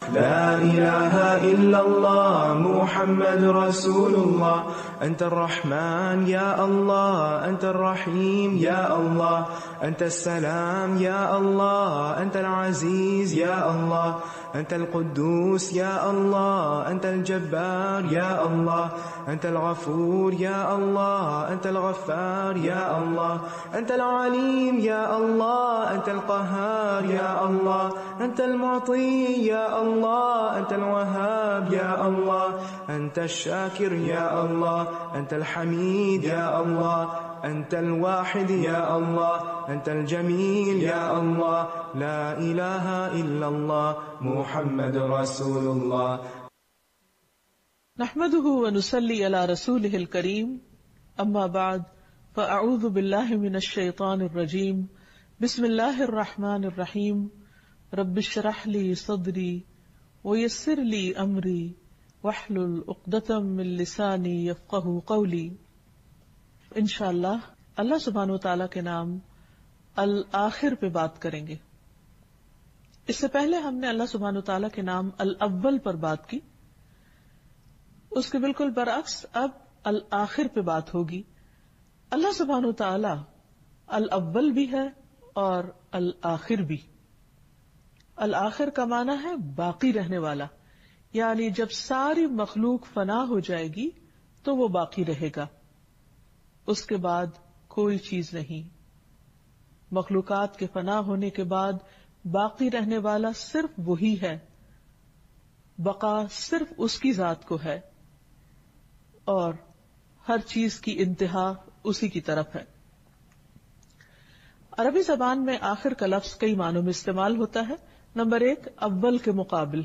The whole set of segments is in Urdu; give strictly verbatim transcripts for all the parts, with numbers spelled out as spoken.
لا إله إلا الله محمد رسول الله. أنت الرحمن يا الله، أنت الرحيم يا الله، أنت السلام يا الله، أنت العزيز يا الله، أنت القدوس يا الله، أنت الجبار يا الله، أنت الغفور يا الله، أنت الغفار يا الله، أنت العليم يا الله، أنت القهار يا الله، أنت المعطي يا الله، أنت الوهاب يا الله، أنت الشاكر يا الله، أنت الحميد يا الله، أنت الواحد يا الله، أنت الجميل يا الله. لا إله إلا الله محمد رسول الله. نحمده ونصلي على رسوله الكريم، أما بعد، فأعوذ بالله من الشيطان الرجيم. بسم الله الرحمن الرحيم. رب اشرح لي صدري ويسر لي أمري واحلل عقدة من لساني يفقهوا قولي. انشاءاللہ اللہ سبحانہ وتعالیٰ کے نام الآخر پہ بات کریں گے. اس سے پہلے ہم نے اللہ سبحانہ وتعالیٰ کے نام الاول پر بات کی. اس کے بالکل برعکس اب الآخر پہ بات ہوگی. اللہ سبحانہ وتعالیٰ الاول بھی ہے اور الآخر بھی. الآخر کا معنی ہے باقی رہنے والا، یعنی جب ساری مخلوق فنا ہو جائے گی تو وہ باقی رہے گا، اس کے بعد کوئی چیز نہیں. مخلوقات کے فنا ہونے کے بعد باقی رہنے والا صرف وہی ہے، بقا صرف اس کی ذات کو ہے، اور ہر چیز کی انتہا اسی کی طرف ہے. عربی زبان میں آخر کا لفظ کئی معنوں میں استعمال ہوتا ہے. نمبر ایک، اول کے مقابل.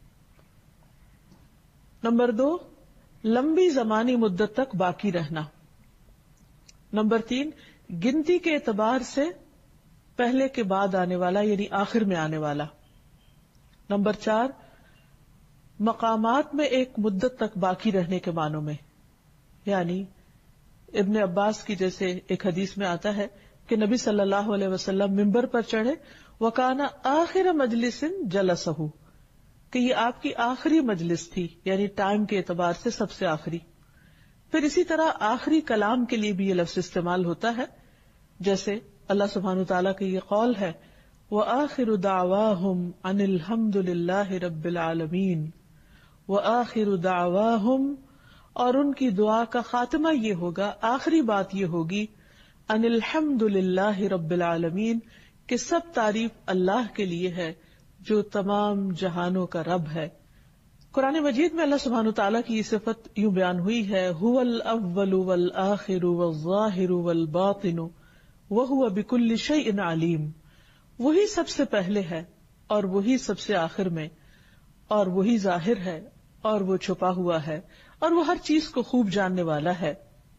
نمبر دو، لمبی زمانی مدت تک باقی رہنا. نمبر تین، گنتی کے اعتبار سے پہلے کے بعد آنے والا، یعنی آخر میں آنے والا. نمبر چار، مقامات میں ایک مدت تک باقی رہنے کے معنوں میں، یعنی ابن عباس کی جیسے ایک حدیث میں آتا ہے کہ نبی صلی اللہ علیہ وسلم ممبر پر چڑھے، وَكَانَ آخِرَ مَجْلِسٍ جَلَسَهُ، کہ یہ آپ کی آخری مجلس تھی، یعنی ٹائم کے اعتبار سے سب سے آخری. پھر اسی طرح آخری کلام کے لیے بھی یہ لفظ استعمال ہوتا ہے، جیسے اللہ سبحانہ وتعالیٰ کا یہ قول ہے وَآخِرُ دَعْوَاهُمْ عَنِ الْحَمْدُ لِلَّهِ رَبِّ الْعَالَمِينَ. وَآخِرُ دَعْوَاهُمْ، اور ان کی دعا کا خاتمہ یہ ہوگا، آخری بات یہ ہوگی، عَنِ الْحَمْدُ لِلَّهِ رَبِّ الْعَالَمِينَ، کہ سب تعریف اللہ کے لیے ہے جو تمام جہانوں کا رب ہے. قرآن مجید میں اللہ سبحانہ وتعالیٰ کی یہ صفت یوں بیان ہوئی ہے هُوَ الْأَوَّلُ وَالْآخِرُ وَالظَّاهِرُ وَالْبَاطِنُ وَهُوَ بِكُلِّ شَيْءٍ عَلِيمٌ. وہی سب سے پہلے ہے اور وہی سب سے آخر میں، اور وہی ظاہر ہے اور وہ چھپا ہوا ہے، اور وہ ہر چیز کو خوب جاننے والا ہے.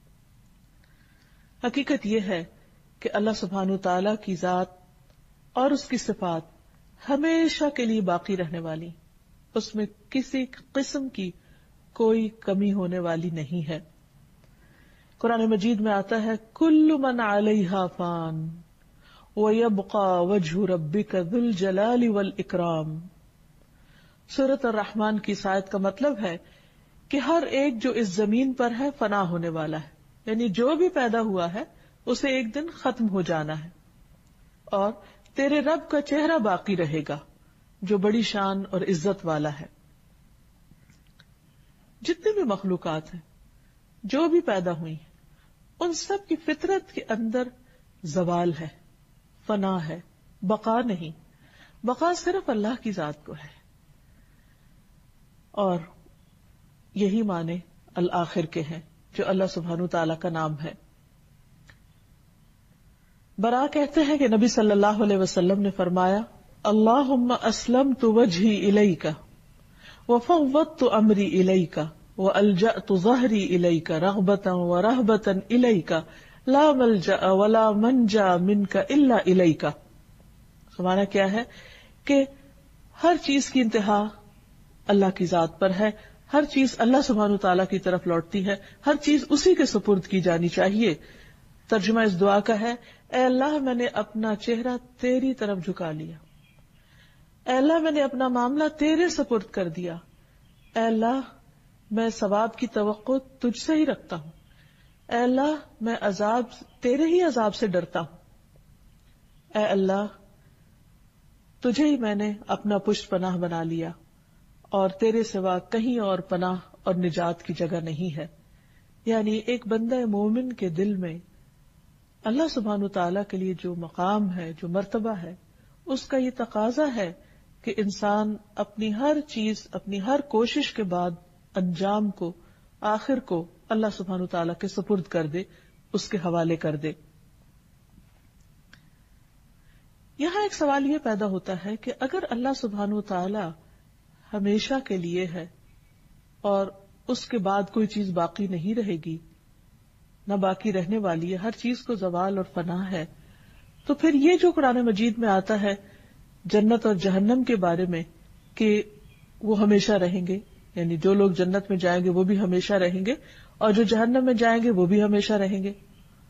حقیقت یہ ہے کہ اللہ سبحانہ وتعالیٰ کی ذات اور اس کی صفات ہمیشہ کے لیے باقی رہنے والی، اس میں کسی قسم کی کوئی کمی ہونے والی نہیں ہے. قرآن مجید میں آتا ہے کل من علیہا فان وَيَبْقَى وَجْهُ رَبِّكَ ذُو الْجَلَالِ وَالْإِكْرَامِ. سورۃ الرحمن کی اس آیت کا مطلب ہے کہ ہر ایک جو اس زمین پر ہے فنا ہونے والا ہے، یعنی جو بھی پیدا ہوا ہے اسے ایک دن ختم ہو جانا ہے، اور تیرے رب کا چہرہ باقی رہے گا جو بڑی شان اور عزت والا ہے. جتنے بھی مخلوقات ہیں، جو بھی پیدا ہوئی ہیں، ان سب کی فطرت کے اندر زوال ہے، فنا ہے، بقا نہیں. بقا صرف اللہ کی ذات کو ہے، اور یہی معنی الآخر کے ہیں جو اللہ سبحانہ تعالیٰ کا نام ہے. برا کہتے ہیں کہ نبی صلی اللہ علیہ وسلم نے فرمایا اللہم اسلمت وجہی الیک وفوضت امری الیک والجأت ظہری الیک رغبتا ورہبتا الیک لا ملجأ ولا منجا منک الا الیک. معنی کیا ہے کہ ہر چیز کی انتہا اللہ کی ذات پر ہے، ہر چیز اللہ سبحانہ تعالیٰ کی طرف لوٹتی ہے، ہر چیز اسی کے سپرد کی جانی چاہیے. ترجمہ اس دعا کا ہے اے اللہ میں نے اپنا چہرہ تیری طرف جھکا لیا، اے اللہ میں نے اپنا معاملہ تیرے سپرد کر دیا، اے اللہ میں ثواب کی توقع تجھ سے ہی رکھتا ہوں، اے اللہ میں عذاب تیرے ہی عذاب سے ڈرتا ہوں، اے اللہ تجھے ہی میں نے اپنا پشت پناہ بنا لیا اور تیرے سوا کہیں اور پناہ اور نجات کی جگہ نہیں ہے۔ یعنی ایک بندہ مومن کے دل میں اللہ سبحانہ تعالیٰ کے لیے جو مقام ہے، جو مرتبہ ہے، اس کا یہ تقاضا ہے کہ انسان اپنی ہر چیز، اپنی ہر کوشش کے بعد انجام کو، آخر کو اللہ سبحانہ تعالیٰ کے سپرد کر دے، اس کے حوالے کر دے۔ یہاں ایک سوال یہ پیدا ہوتا ہے کہ اگر اللہ سبحانہ تعالیٰ ہمیشہ کے لیے ہے اور اس کے بعد کوئی چیز باقی نہیں رہے گی، نہ باقی رہنے والی ہے، ہر چیز کو زوال اور فنا ہے، تو پھر یہ جو قرآن مجید میں آتا ہے جنت اور جہنم کے بارے میں کہ وہ ہمیشہ رہیں گے، یعنی جو لوگ جنت میں جائیں گے وہ بھی ہمیشہ رہیں گے اور جو جہنم میں جائیں گے وہ بھی ہمیشہ رہیں گے،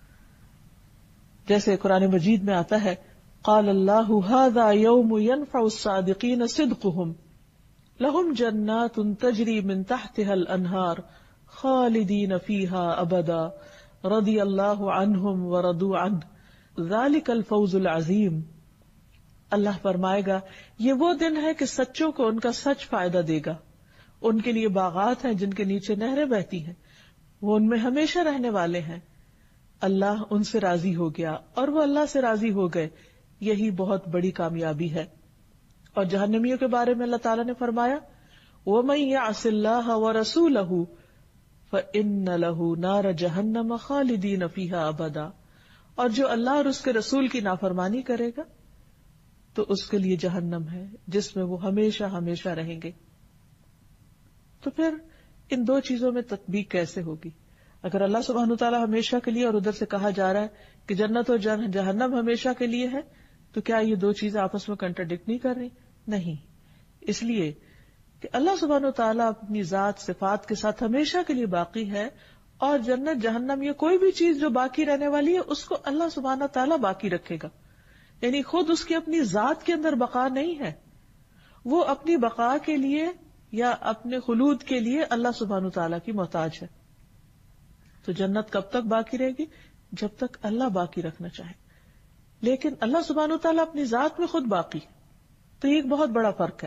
جیسے قرآن مجید میں آتا ہے قال اللہ ھذا یوم ینفع الصادقین صدقہم لہم جنات تجری من تحتها الانہار خالدین فیہا ابدا رضی اللہ عنہم ورضوا عنہ ذالک الفوز العظیم۔ اللہ فرمائے گا یہ وہ دن ہے کہ سچوں کو ان کا سچ فائدہ دے گا، ان کے لیے باغات ہیں جن کے نیچے نہریں بہتی ہیں، وہ ان میں ہمیشہ رہنے والے ہیں، اللہ ان سے راضی ہو گیا اور وہ اللہ سے راضی ہو گئے، یہی بہت بڑی کامیابی ہے۔ اور جہنمیوں کے بارے میں اللہ تعالیٰ نے فرمایا وَمَن يَعْصِ اللَّهَ وَرَسُولَهُ فَإِنَّ لَهُ نَارَ جَهَنَّمَ خَالِدِينَ فِيهَا أَبَدًا، اور جو اللہ اور اس کے رسول کی نافرمانی کرے گا تو اس کے لیے جہنم ہے جس میں وہ ہمیشہ ہمیشہ رہیں گے۔ تو پھر ان دو چیزوں میں تطبیق کیسے ہوگی؟ اگر اللہ سبحانہ تعالیٰ ہمیشہ کے لیے اور ادھر سے کہا جا رہا ہے کہ جنت اور جہنم ہمیشہ کے لیے ہے، تو کیا یہ دو چیزیں آپس میں کنٹراڈکٹ نہیں کر رہی؟ نہیں، اس لیے کہ اللہ سبحانہ تعالیٰ اپنی ذات صفات کے ساتھ ہمیشہ کے لیے باقی ہے، اور جنت جہنم یہ کوئی بھی چیز جو باقی رہنے والی ہے اس کو اللہ سبحانہ تعالیٰ باقی رکھے گا، یعنی خود اس کی اپنی ذات کے اندر بقا نہیں ہے، وہ اپنی بقا کے لیے یا اپنے خلود کے لیے اللہ سبحانہ تعالیٰ کی محتاج ہے۔ تو جنت کب تک باقی رہے گی؟ جب تک اللہ باقی رکھنا چاہے، لیکن اللہ سبحانہ تعالیٰ اپنی ذات میں خود باقی، تو یہ ایک بہت بڑا فرق ہے۔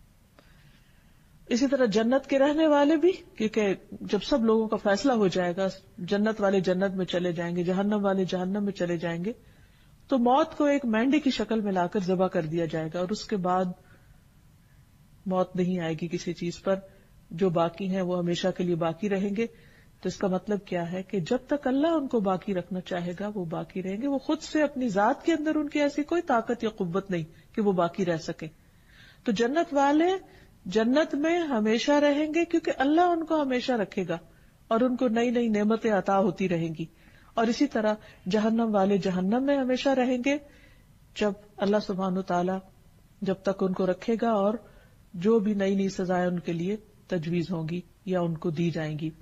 اسی طرح جنت کے رہنے والے بھی، کیونکہ جب سب لوگوں کا فیصلہ ہو جائے گا، جنت والے جنت میں چلے جائیں گے، جہنم والے جہنم میں چلے جائیں گے، تو موت کو ایک مینڈے کی شکل میں لا کر ذبح کر دیا جائے گا، اور اس کے بعد موت نہیں آئے گی کسی چیز پر، جو باقی ہیں وہ ہمیشہ کے لیے باقی رہیں گے۔ تو اس کا مطلب کیا ہے کہ جب تک اللہ ان کو باقی رکھنا چاہے گا وہ باقی رہیں گے، وہ خود سے اپنی ذات کے اندر ان کی ایسی کوئی طاقت یا قوت نہیں کہ وہ باقی رہ سکیں۔ تو جنت والے جنت میں ہمیشہ رہیں گے کیونکہ اللہ ان کو ہمیشہ رکھے گا اور ان کو نئی نئی نعمتیں عطا ہوتی رہیں گی، اور اسی طرح جہنم والے جہنم میں ہمیشہ رہیں گے جب اللہ سبحانہ تعالیٰ جب تک ان کو رکھے گا اور جو بھی نئی نئی سزائیں ان کے لیے تجویز ہوں گی یا ان کو دی جائیں گی۔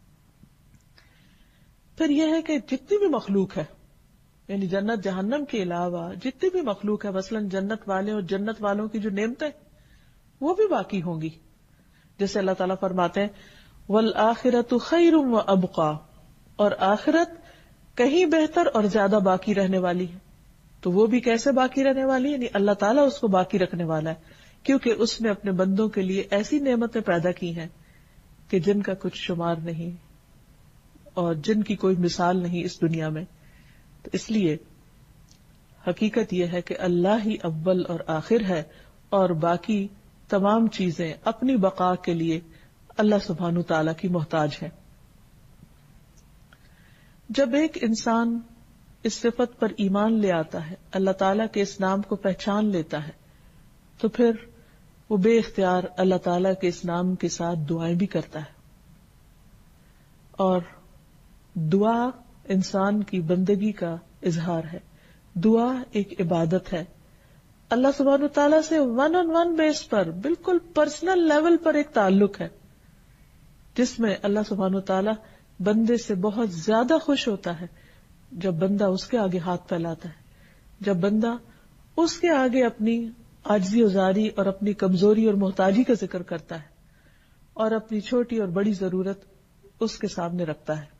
پھر یہ ہے کہ جتنی بھی مخلوق ہے، یعنی جنت جہنم کے علاوہ جتنی بھی مخلوق ہے، مثلاً جنت والے اور جنت والوں کی جو نعمتیں وہ بھی باقی ہوں گی، جیسے اللہ تعالیٰ فرماتے ہیں وَالْآخِرَةُ خَيْرٌ وَأَبْقَىٰ، اور آخرت کہیں بہتر اور زیادہ باقی رہنے والی ہے۔ تو وہ بھی کیسے باقی رہنے والی ہے؟ یعنی اللہ تعالیٰ اس کو باقی رکھنے والا ہے کیونکہ اس نے اپنے بندوں کے لیے ایسی نعمتیں پیدا کی ہیں کہ جن کا کچھ شمار نہیں اور جن کی کوئی مثال نہیں اس دنیا میں۔ تو اس لیے حقیقت یہ ہے کہ اللہ ہی اول اور آخر ہے، اور باقی تمام چیزیں اپنی بقا کے لیے اللہ سبحانہ تعالیٰ کی محتاج ہے۔ جب ایک انسان اس صفت پر ایمان لے آتا ہے، اللہ تعالیٰ کے اس نام کو پہچان لیتا ہے، تو پھر وہ بے اختیار اللہ تعالیٰ کے اس نام کے ساتھ دعائیں بھی کرتا ہے، اور دعا انسان کی بندگی کا اظہار ہے، دعا ایک عبادت ہے۔ اللہ سبحانہ تعالیٰ سے ون آن ون بیس پر، بالکل پرسنل لیول پر ایک تعلق ہے جس میں اللہ سبحانہ تعالیٰ بندے سے بہت زیادہ خوش ہوتا ہے جب بندہ اس کے آگے ہاتھ پھیلاتا ہے، جب بندہ اس کے آگے اپنی عاجزی وزاری اور اپنی کمزوری اور محتاجی کا ذکر کرتا ہے اور اپنی چھوٹی اور بڑی ضرورت اس کے سامنے رکھتا ہے.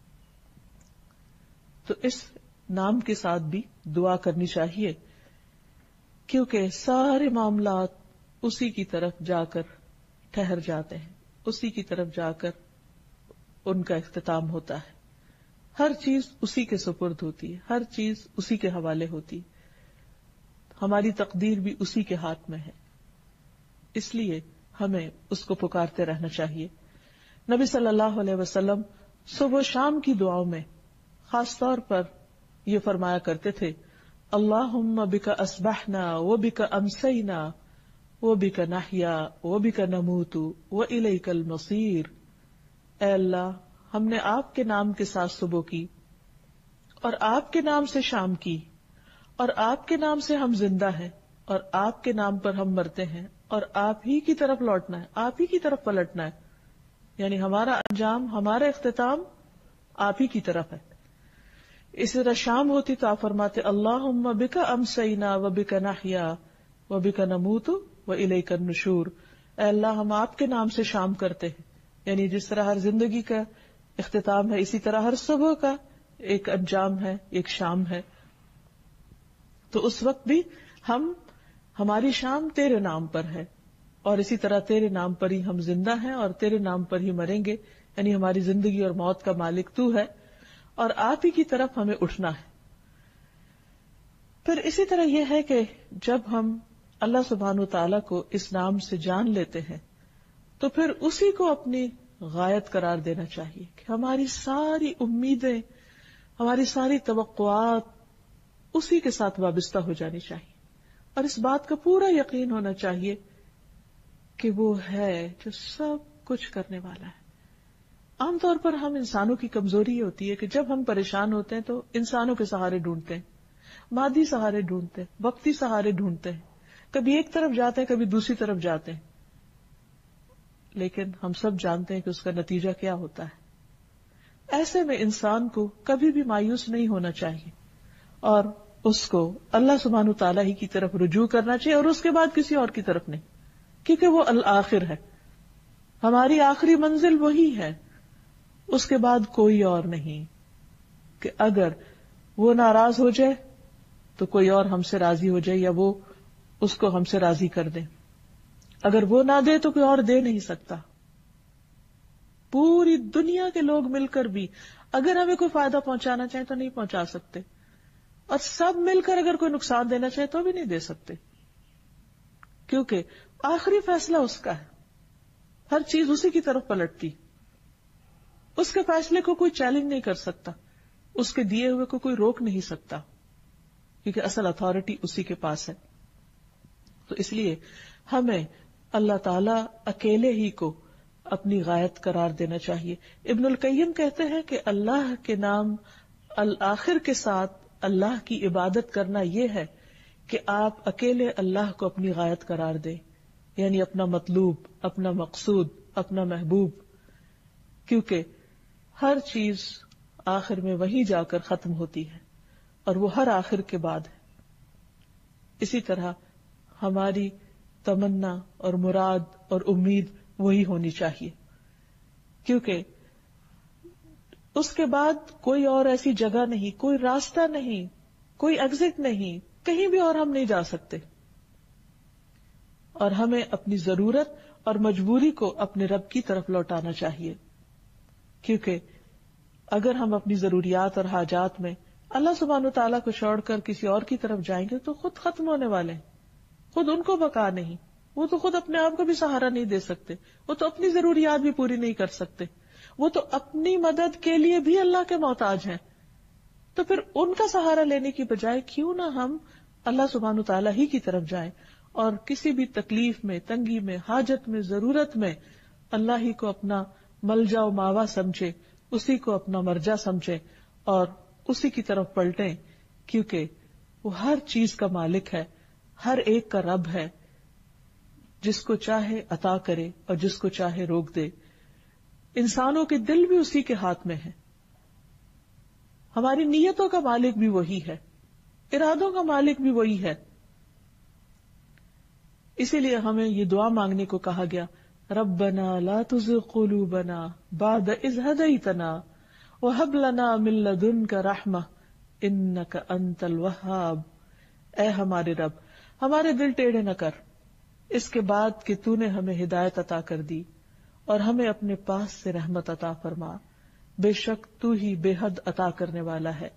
تو اس نام کے ساتھ بھی دعا کرنی چاہیے، کیونکہ سارے معاملات اسی کی طرف جا کر ٹھہر جاتے ہیں، اسی کی طرف جا کر ان کا اختتام ہوتا ہے. ہر چیز اسی کے سپرد ہوتی ہے، ہر چیز اسی کے حوالے ہوتی ہے. ہماری تقدیر بھی اسی کے ہاتھ میں ہے، اس لیے ہمیں اس کو پکارتے رہنا چاہیے. نبی صلی اللہ علیہ وسلم صبح و شام کی دعاؤں میں خاص طور پر یہ فرمایا کرتے تھے، اللہم بک اصبحنا وبک امسینا وبک نحیا وبک نموت والیک المصیر. اے اللہ، ہم نے آپ کے نام کے ساتھ صبح کی اور آپ کے نام سے شام کی اور آپ کے نام سے ہم زندہ ہیں اور آپ کے نام پر ہم مرتے ہیں اور آپ ہی کی طرف لوٹنا ہے، آپ ہی کی طرف پلٹنا ہے. یعنی ہمارا انجام، ہمارا اختتام آپ ہی کی طرف ہے. اسی طرح شام ہوتی تو آپ فرماتے اللہم بک امسینا وبک نحیا وبک نموت والیک النشور. اے اللہ، ہم آپ کے نام سے شام کرتے ہیں، یعنی جس طرح ہر زندگی کا اختتام ہے اسی طرح ہر صبح کا ایک انجام ہے، ایک شام ہے. تو اس وقت بھی ہم ہماری شام تیرے نام پر ہے اور اسی طرح تیرے نام پر ہی ہم زندہ ہیں اور تیرے نام پر ہی مریں گے. یعنی ہماری زندگی اور موت کا مالک تو ہے اور آپ ہی کی طرف ہمیں اٹھنا ہے. پھر اسی طرح یہ ہے کہ جب ہم اللہ سبحانہ وتعالی کو اس نام سے جان لیتے ہیں تو پھر اسی کو اپنی غایت قرار دینا چاہیے کہ ہماری ساری امیدیں، ہماری ساری توقعات اسی کے ساتھ وابستہ ہو جانی چاہیے اور اس بات کا پورا یقین ہونا چاہیے کہ وہ ہے جو سب کچھ کرنے والا ہے. عام طور پر ہم انسانوں کی کمزوری یہ ہوتی ہے کہ جب ہم پریشان ہوتے ہیں تو انسانوں کے سہارے ڈھونڈتے ہیں، مادی سہارے ڈھونڈتے ہیں، وقتی سہارے ڈھونڈتے ہیں، کبھی ایک طرف جاتے ہیں کبھی دوسری طرف جاتے ہیں. لیکن ہم سب جانتے ہیں کہ اس کا نتیجہ کیا ہوتا ہے. ایسے میں انسان کو کبھی بھی مایوس نہیں ہونا چاہیے اور اس کو اللہ سبحانہ تعالیٰ ہی کی طرف رجوع کرنا چاہیے اور اس کے بعد کسی اور کی طرف نہیں، کیونکہ وہ الآخر ہے. ہماری آخری منزل وہی ہے، اس کے بعد کوئی اور نہیں. کہ اگر وہ ناراض ہو جائے تو کوئی اور ہم سے راضی ہو جائے یا وہ اس کو ہم سے راضی کر دے. اگر وہ نہ دے تو کوئی اور دے نہیں سکتا. پوری دنیا کے لوگ مل کر بھی اگر ہمیں کوئی فائدہ پہنچانا چاہیں تو نہیں پہنچا سکتے، اور سب مل کر اگر کوئی نقصان دینا چاہے تو بھی نہیں دے سکتے، کیونکہ آخری فیصلہ اس کا ہے. ہر چیز اسی کی طرف پلٹتی، اس کے فیصلے کو کوئی چیلنج نہیں کر سکتا، اس کے دیے ہوئے کو کوئی روک نہیں سکتا، کیونکہ اصل اتھارٹی اسی کے پاس ہے. تو اس لیے ہمیں اللہ تعالی اکیلے ہی کو اپنی غایت قرار دینا چاہیے. ابن القیم کہتے ہیں کہ اللہ کے نام الآخر کے ساتھ اللہ کی عبادت کرنا یہ ہے کہ آپ اکیلے اللہ کو اپنی غایت قرار دیں، یعنی اپنا مطلوب، اپنا مقصود، اپنا محبوب، کیونکہ ہر چیز آخر میں وہی جا کر ختم ہوتی ہے اور وہ ہر آخر کے بعد ہے. اسی طرح ہماری تمنا اور مراد اور امید وہی ہونی چاہیے، کیونکہ اس کے بعد کوئی اور ایسی جگہ نہیں، کوئی راستہ نہیں، کوئی ایگزٹ نہیں، کہیں بھی اور ہم نہیں جا سکتے. اور ہمیں اپنی ضرورت اور مجبوری کو اپنے رب کی طرف لوٹانا چاہیے، کیونکہ اگر ہم اپنی ضروریات اور حاجات میں اللہ سبحانہ تعالیٰ کو چھوڑ کر کسی اور کی طرف جائیں گے تو خود ختم ہونے والے ہیں. خود ان کو بقا نہیں، وہ تو خود اپنے آپ کو بھی سہارا نہیں دے سکتے، وہ تو اپنی ضروریات بھی پوری نہیں کر سکتے، وہ تو اپنی مدد کے لیے بھی اللہ کے محتاج ہیں. تو پھر ان کا سہارا لینے کی بجائے کیوں نہ ہم اللہ سبحانہ تعالیٰ ہی کی طرف جائیں اور کسی بھی تکلیف میں، تنگی میں، حاجت میں، ضرورت میں اللہ ہی کو اپنا ملجا و ماوا سمجھے، اسی کو اپنا مرجع سمجھے اور اسی کی طرف پلٹیں، کیونکہ وہ ہر چیز کا مالک ہے، ہر ایک کا رب ہے، جس کو چاہے عطا کرے اور جس کو چاہے روک دے. انسانوں کے دل بھی اسی کے ہاتھ میں ہے، ہماری نیتوں کا مالک بھی وہی ہے، ارادوں کا مالک بھی وہی ہے. اسی لیے ہمیں یہ دعا مانگنے کو کہا گیا، ربنا لا تزغ قلوبنا بعد اذ ہدیتنا وہب لنا من لدنک رحمہ انک انت الوہاب۔ اے ہمارے رب، ہمارے دل ٹیڑھے نہ کر اس کے بعد کہ تو نے ہمیں ہدایت عطا کر دی، اور ہمیں اپنے پاس سے رحمت عطا فرما، بے شک تو ہی بے حد عطا کرنے والا ہے۔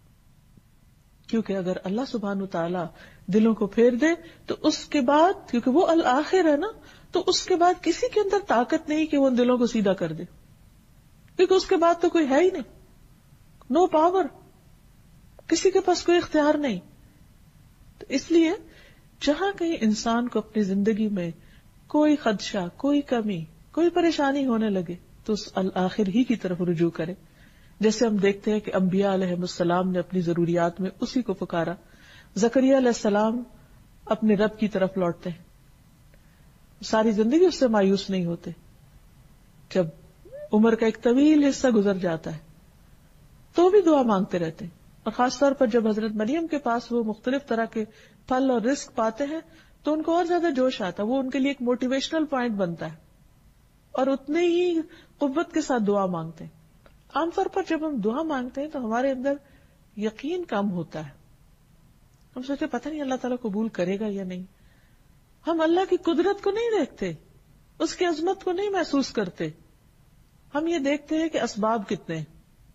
کیونکہ اگر اللہ سبحانہ تعالیٰ دلوں کو پھیر دے تو اس کے بعد، کیونکہ وہ الآخر ہے نا، تو اس کے بعد کسی کے اندر طاقت نہیں کہ وہ ان دلوں کو سیدھا کر دے، کیونکہ اس کے بعد تو کوئی ہے ہی نہیں، نو پاور، کسی کے پاس کوئی اختیار نہیں۔ تو اس لیے جہاں کہیں انسان کو اپنی زندگی میں کوئی خدشہ، کوئی کمی، کوئی پریشانی ہونے لگے تو اس الآخر ہی کی طرف رجوع کرے۔ جیسے ہم دیکھتے ہیں کہ انبیاء علیہ السلام نے اپنی ضروریات میں اسی کو پکارا، زکریا علیہ السلام اپنے رب کی طرف لوٹتے ہیں، ساری زندگی اس سے مایوس نہیں ہوتے، جب عمر کا ایک طویل حصہ گزر جاتا ہے تو بھی دعا مانگتے رہتے ہیں، اور خاص طور پر جب حضرت مریم کے پاس وہ مختلف طرح کے پھل اور رزق پاتے ہیں تو ان کو اور زیادہ جوش آتا ہے، وہ ان کے لیے ایک موٹیویشنل پوائنٹ بنتا ہے، اور اتنے ہی قوت کے ساتھ دعا مانگتے ہیں۔ عام طور پر جب ہم دعا مانگتے ہیں تو ہمارے اندر یقین کم ہوتا ہے، ہم سوچتے پتہ نہیں اللہ تعالیٰ قبول کرے گا یا نہیں، ہم اللہ کی قدرت کو نہیں دیکھتے، اس کی عظمت کو نہیں محسوس کرتے، ہم یہ دیکھتے ہیں کہ اسباب کتنے ہیں۔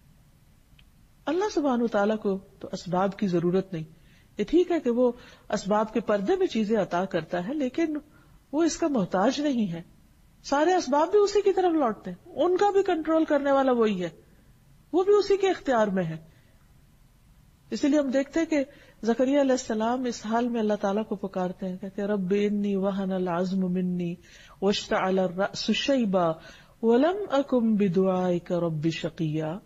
اللہ سبحانہ وتعالیٰ کو تو اسباب کی ضرورت نہیں، یہ ٹھیک ہے کہ وہ اسباب کے پردے میں چیزیں عطا کرتا ہے، لیکن وہ اس کا محتاج نہیں ہے، سارے اسباب بھی اسی کی طرف لوٹتے ہیں، ان کا بھی کنٹرول کرنے والا وہی ہے، وہ بھی اسی کے اختیار میں ہے۔ اسی لیے ہم دیکھتے ہیں کہ زکریا علیہ السلام اس حال میں اللہ تعالیٰ کو پکارتے ہیں، کہتے ہیں رب انی وہن العظم منی واشتعل الرأس شیبا ولم اکن بدعائک رب شقیا۔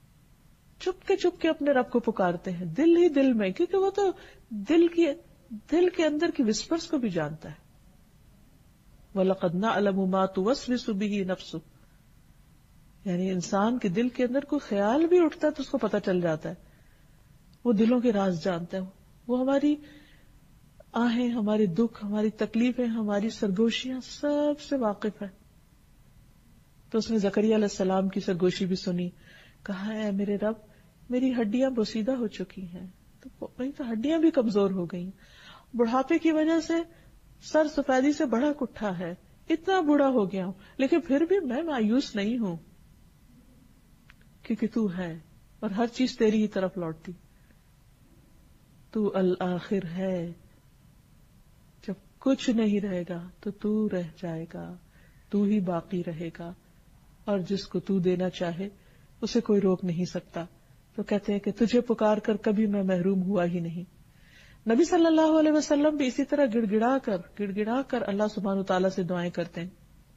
چپ کے چپ کے اپنے رب کو پکارتے ہیں دل ہی دل میں، کیونکہ وہ تو دل کی دل کے اندر کی وسپرز کو بھی جانتا ہے۔ وَلَقَدْ نَعْلَمُ مَا تُوَسْوِسُ بِهِ نَفْسُهُ، یعنی انسان کے دل کے اندر کوئی خیال بھی اٹھتا ہے تو اس کو پتہ چل جاتا ہے، وہ دلوں کے راز جانتا ہے، وہ ہماری آہیں، ہماری دکھ، ہماری تکلیفیں، ہماری سرگوشیاں سب سے واقف ہے۔ تو اس نے زکریا علیہ السلام کی سرگوشی بھی سنی، کہا اے میرے رب میری ہڈیاں بوسیدہ ہو چکی ہیں، تو وہی تو ہڈیاں بھی کمزور ہو گئی، بڑھاپے کی وجہ سے سر سفیدی سے بڑا اٹھا ہے، اتنا بوڑھا ہو گیا ہوں، لیکن پھر بھی میں مایوس نہیں ہوں، کیونکہ تو ہے اور ہر چیز تیری ہی طرف لوٹتی، تو الآخر ہے، جب کچھ نہیں رہے گا تو تو رہ جائے گا، تو ہی باقی رہے گا، اور جس کو تو دینا چاہے اسے کوئی روک نہیں سکتا۔ تو کہتے ہیں کہ تجھے پکار کر کبھی میں محروم ہوا ہی نہیں۔ نبی صلی اللہ علیہ وسلم بھی اسی طرح گڑ گڑا کر گڑ گڑا کر اللہ سبحانہ تعالیٰ سے دعائیں کرتے ہیں۔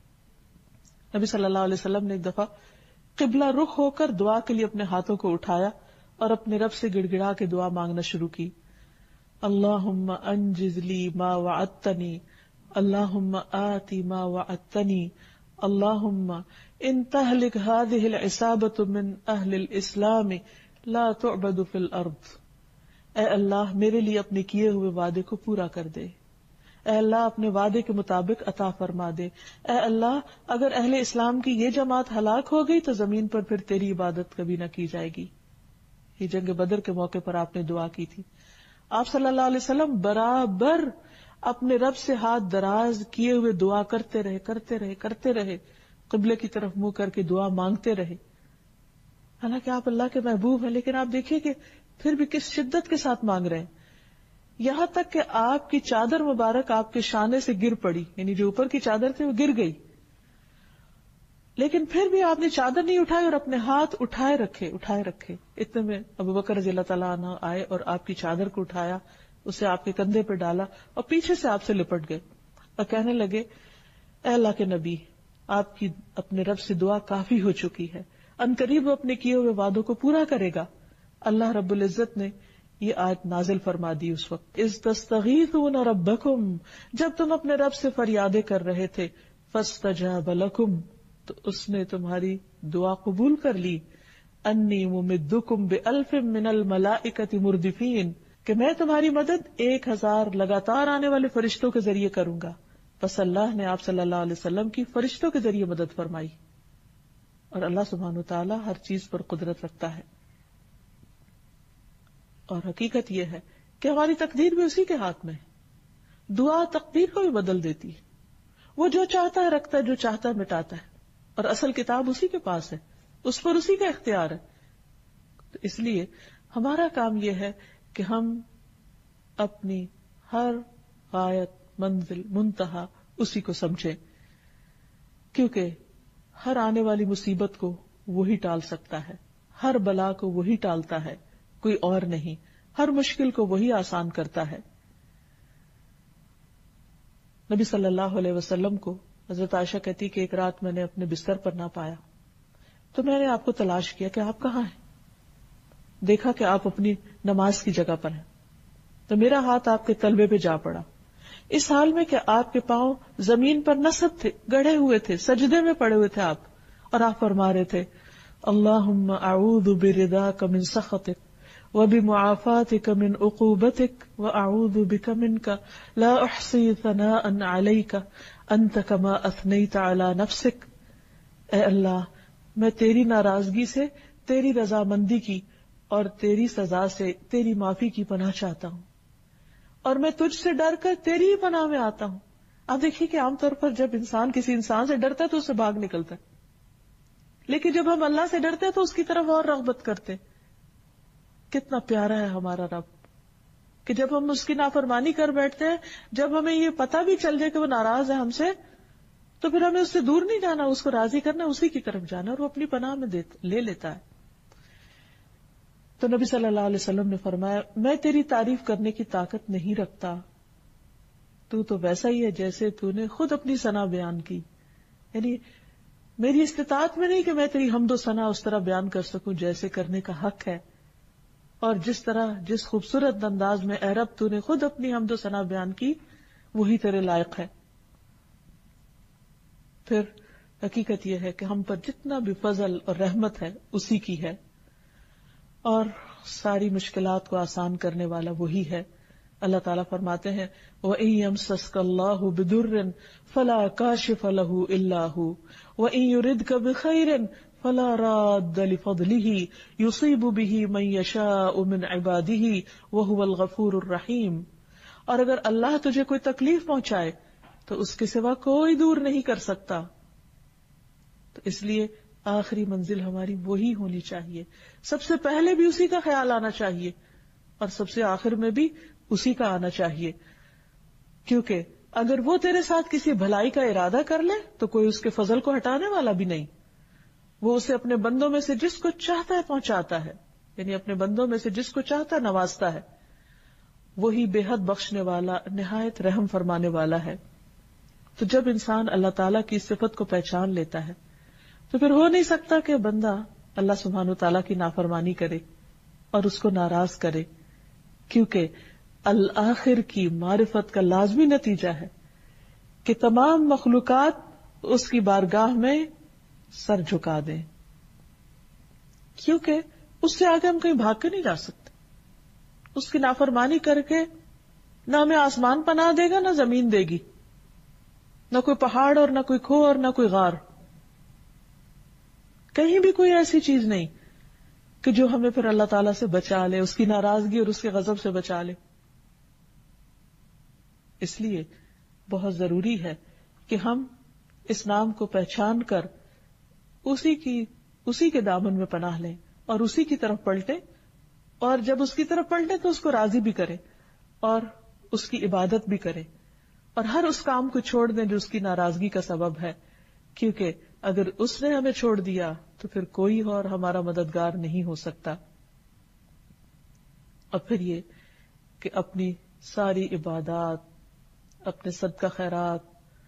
نبی صلی اللہ علیہ وسلم نے ایک دفعہ قبلہ رخ ہو کر دعا کے لیے اپنے ہاتھوں کو اٹھایا اور اپنے رب سے گڑ گڑا کے دعا مانگنا شروع کی۔ اللہم انجز لی ما وعدتنی، اللہم آتی ما وعدتنی، اللہم ان تہلک هذه العصابة من اہل الاسلام لا تعبد فی الارض۔ اے اللہ میرے لیے اپنے کیے ہوئے وعدے کو پورا کر دے، اے اللہ اپنے وعدے کے مطابق عطا فرما دے، اے اللہ اگر اہل اسلام کی یہ جماعت ہلاک ہو گئی تو زمین پر پھر تیری عبادت کبھی نہ کی جائے گی۔ یہ جنگ بدر کے موقع پر آپ نے دعا کی تھی۔ آپ صلی اللہ علیہ وسلم برابر اپنے رب سے ہاتھ دراز کیے ہوئے دعا کرتے رہے کرتے رہے کرتے رہے قبلے کی طرف منہ کر کے دعا مانگتے رہے، حالانکہ آپ اللہ کے محبوب ہیں، لیکن آپ دیکھیے کہ پھر بھی کس شدت کے ساتھ مانگ رہے ہیں، یہاں تک کہ آپ کی چادر مبارک آپ کے شانے سے گر پڑی، یعنی جو اوپر کی چادر تھی وہ گر گئی، لیکن پھر بھی آپ نے چادر نہیں اٹھائی اور اپنے ہاتھ اٹھائے رکھے اٹھائے رکھے اتنے میں ابو بکر رضی اللہ تعالیٰ عنہ آئے اور آپ کی چادر کو اٹھایا، اسے آپ کے کندھے پہ ڈالا اور پیچھے سے آپ سے لپٹ گئے اور کہنے لگے اے اللہ کے نبی، آپ کی اپنے رب سے دعا کافی ہو چکی ہے، عنقریب وہ اپنے کیے ہوئے وعدوں کو پورا کرے گا۔ اللہ رب العزت نے یہ آیت نازل فرما دی اس وقت، اذ تستغیثون ربکم، جب تم اپنے رب سے فریادیں کر رہے تھے، فاستجاب لکم، تو اس نے تمہاری دعا قبول کر لی، انی ممدکم بالف من الملائکۃ مردفین، کہ میں تمہاری مدد ایک ہزار لگاتار آنے والے فرشتوں کے ذریعے کروں گا. بس اللہ نے آپ صلی اللہ علیہ وسلم کی فرشتوں کے ذریعے مدد فرمائی. اور اللہ سبحانہ وتعالی ہر چیز پر قدرت رکھتا ہے. اور حقیقت یہ ہے کہ ہماری تقدیر بھی اسی کے ہاتھ میں ہے. دعا تقدیر کو بھی بدل دیتی ہے. وہ جو چاہتا ہے رکھتا ہے, جو چاہتا ہے مٹاتا ہے, اور اصل کتاب اسی کے پاس ہے, اس پر اسی کا اختیار ہے. تو اس لیے ہمارا کام یہ ہے کہ ہم اپنی ہر غایت, منزل, منتہا اسی کو سمجھیں, کیونکہ ہر آنے والی مصیبت کو وہی ٹال سکتا ہے, ہر بلا کو وہی ٹالتا ہے, کوئی اور نہیں. ہر مشکل کو وہی آسان کرتا ہے. نبی صلی اللہ علیہ وسلم کو حضرت عائشہ کہتی کہ ایک رات میں نے اپنے بستر پر نہ پایا, تو میں نے آپ کو تلاش کیا کہ آپ کہاں ہیں. دیکھا کہ آپ اپنی نماز کی جگہ پر ہیں, تو میرا ہاتھ آپ کے تلوے پہ جا پڑا, اس حال میں کہ آپ کے پاؤں زمین پر نصب تھے, گڑھے ہوئے تھے, سجدے میں پڑے ہوئے تھے آپ, اور آپ فرما رہے تھے اللہم اعوذ برضاک من سخطک وبمعافاتک من عقوبتک واعوذ بک منک لا احصی ثناء علیک انت کما اثنیت علی نفسک. اے اللہ, میں تیری ناراضگی سے, تیری رضامندی کی اور تیری سزا سے, تیری معافی کی پناہ چاہتا ہوں, اور میں تجھ سے ڈر کر تیری ہی پناہ میں آتا ہوں. آپ دیکھیے کہ عام طور پر جب انسان کسی انسان سے ڈرتا ہے تو اس سے بھاگ نکلتا ہے, لیکن جب ہم اللہ سے ڈرتے ہیں تو اس کی طرف اور رغبت کرتے. کتنا پیارا ہے ہمارا رب کہ جب ہم اس کی نافرمانی کر بیٹھتے ہیں, جب ہمیں یہ پتہ بھی چل جائے کہ وہ ناراض ہے ہم سے, تو پھر ہمیں اس سے دور نہیں جانا, اس کو راضی کرنا, اسی کی طرف جانا, اور وہ اپنی پناہ میں لے لیتا ہے. تو نبی صلی اللہ علیہ وسلم نے فرمایا میں تیری تعریف کرنے کی طاقت نہیں رکھتا, تو تو ویسا ہی ہے جیسے تو نے خود اپنی ثنا بیان کی. یعنی میری استطاعت میں نہیں کہ میں تیری حمد و ثنا اس طرح بیان کر سکوں جیسے کرنے کا حق ہے, اور جس طرح جس خوبصورت انداز میں اے رب تو نے خود اپنی حمد و ثنا بیان کی وہی تیرے لائق ہے. پھر حقیقت یہ ہے کہ ہم پر جتنا بھی فضل اور رحمت ہے اسی کی ہے, اور ساری مشکلات کو آسان کرنے والا وہی ہے. اللہ تعالیٰ فرماتے ہیں وَإِن يَمْسَسْكَ اللَّهُ بِضُرٍّ فَلَا كَاشِفَ لَهُ إِلَّا هُوَ وَإِن يُرِدْكَ بِخَيْرٍ فَلَا رَادَّ لِفَضْلِهِ يُصِيبُ بِهِ مَن يَشَاءُ مِنْ عِبَادِهِ وَهُوَ الْغَفُورُ الرَّحِيمُ. اور اگر اللہ تجھے کوئی تکلیف پہنچائے تو اس کے سوا کوئی دور نہیں کر سکتا. تو اس لیے آخری منزل ہماری وہی ہونی چاہیے, سب سے پہلے بھی اسی کا خیال آنا چاہیے اور سب سے آخر میں بھی اسی کا آنا چاہیے, کیونکہ اگر وہ تیرے ساتھ کسی بھلائی کا ارادہ کر لے تو کوئی اس کے فضل کو ہٹانے والا بھی نہیں. وہ اسے اپنے بندوں میں سے جس کو چاہتا ہے پہنچاتا ہے, یعنی اپنے بندوں میں سے جس کو چاہتا ہے نوازتا ہے. وہی بے حد بخشنے والا, نہایت رحم فرمانے والا ہے. تو جب انسان اللہ تعالیٰ کی صفت کو پہچان لیتا ہے تو پھر ہو نہیں سکتا کہ بندہ اللہ سبحانہ وتعالیٰ کی نافرمانی کرے اور اس کو ناراض کرے, کیونکہ الآخر کی معرفت کا لازمی نتیجہ ہے کہ تمام مخلوقات اس کی بارگاہ میں سر جھکا دیں, کیونکہ اس سے آگے ہم کہیں بھاگ کے نہیں جا سکتے. اس کی نافرمانی کر کے نہ ہمیں آسمان پناہ دے گا, نہ زمین دے گی, نہ کوئی پہاڑ اور نہ کوئی کھو اور نہ کوئی غار, کہیں بھی کوئی ایسی چیز نہیں کہ جو ہمیں پھر اللہ تعالیٰ سے بچا لے, اس کی ناراضگی اور اس کے غضب سے بچا لے. اس لیے بہت ضروری ہے کہ ہم اس نام کو پہچان کر اسی کی اسی کے دامن میں پناہ لیں اور اسی کی طرف پلٹیں, اور جب اس کی طرف پلٹیں تو اس کو راضی بھی کریں اور اس کی عبادت بھی کریں, اور ہر اس کام کو چھوڑ دیں جو اس کی ناراضگی کا سبب ہے, کیونکہ اگر اس نے ہمیں چھوڑ دیا تو پھر کوئی اور ہمارا مددگار نہیں ہو سکتا. اور پھر یہ کہ اپنی ساری عبادات, اپنے صدقہ خیرات,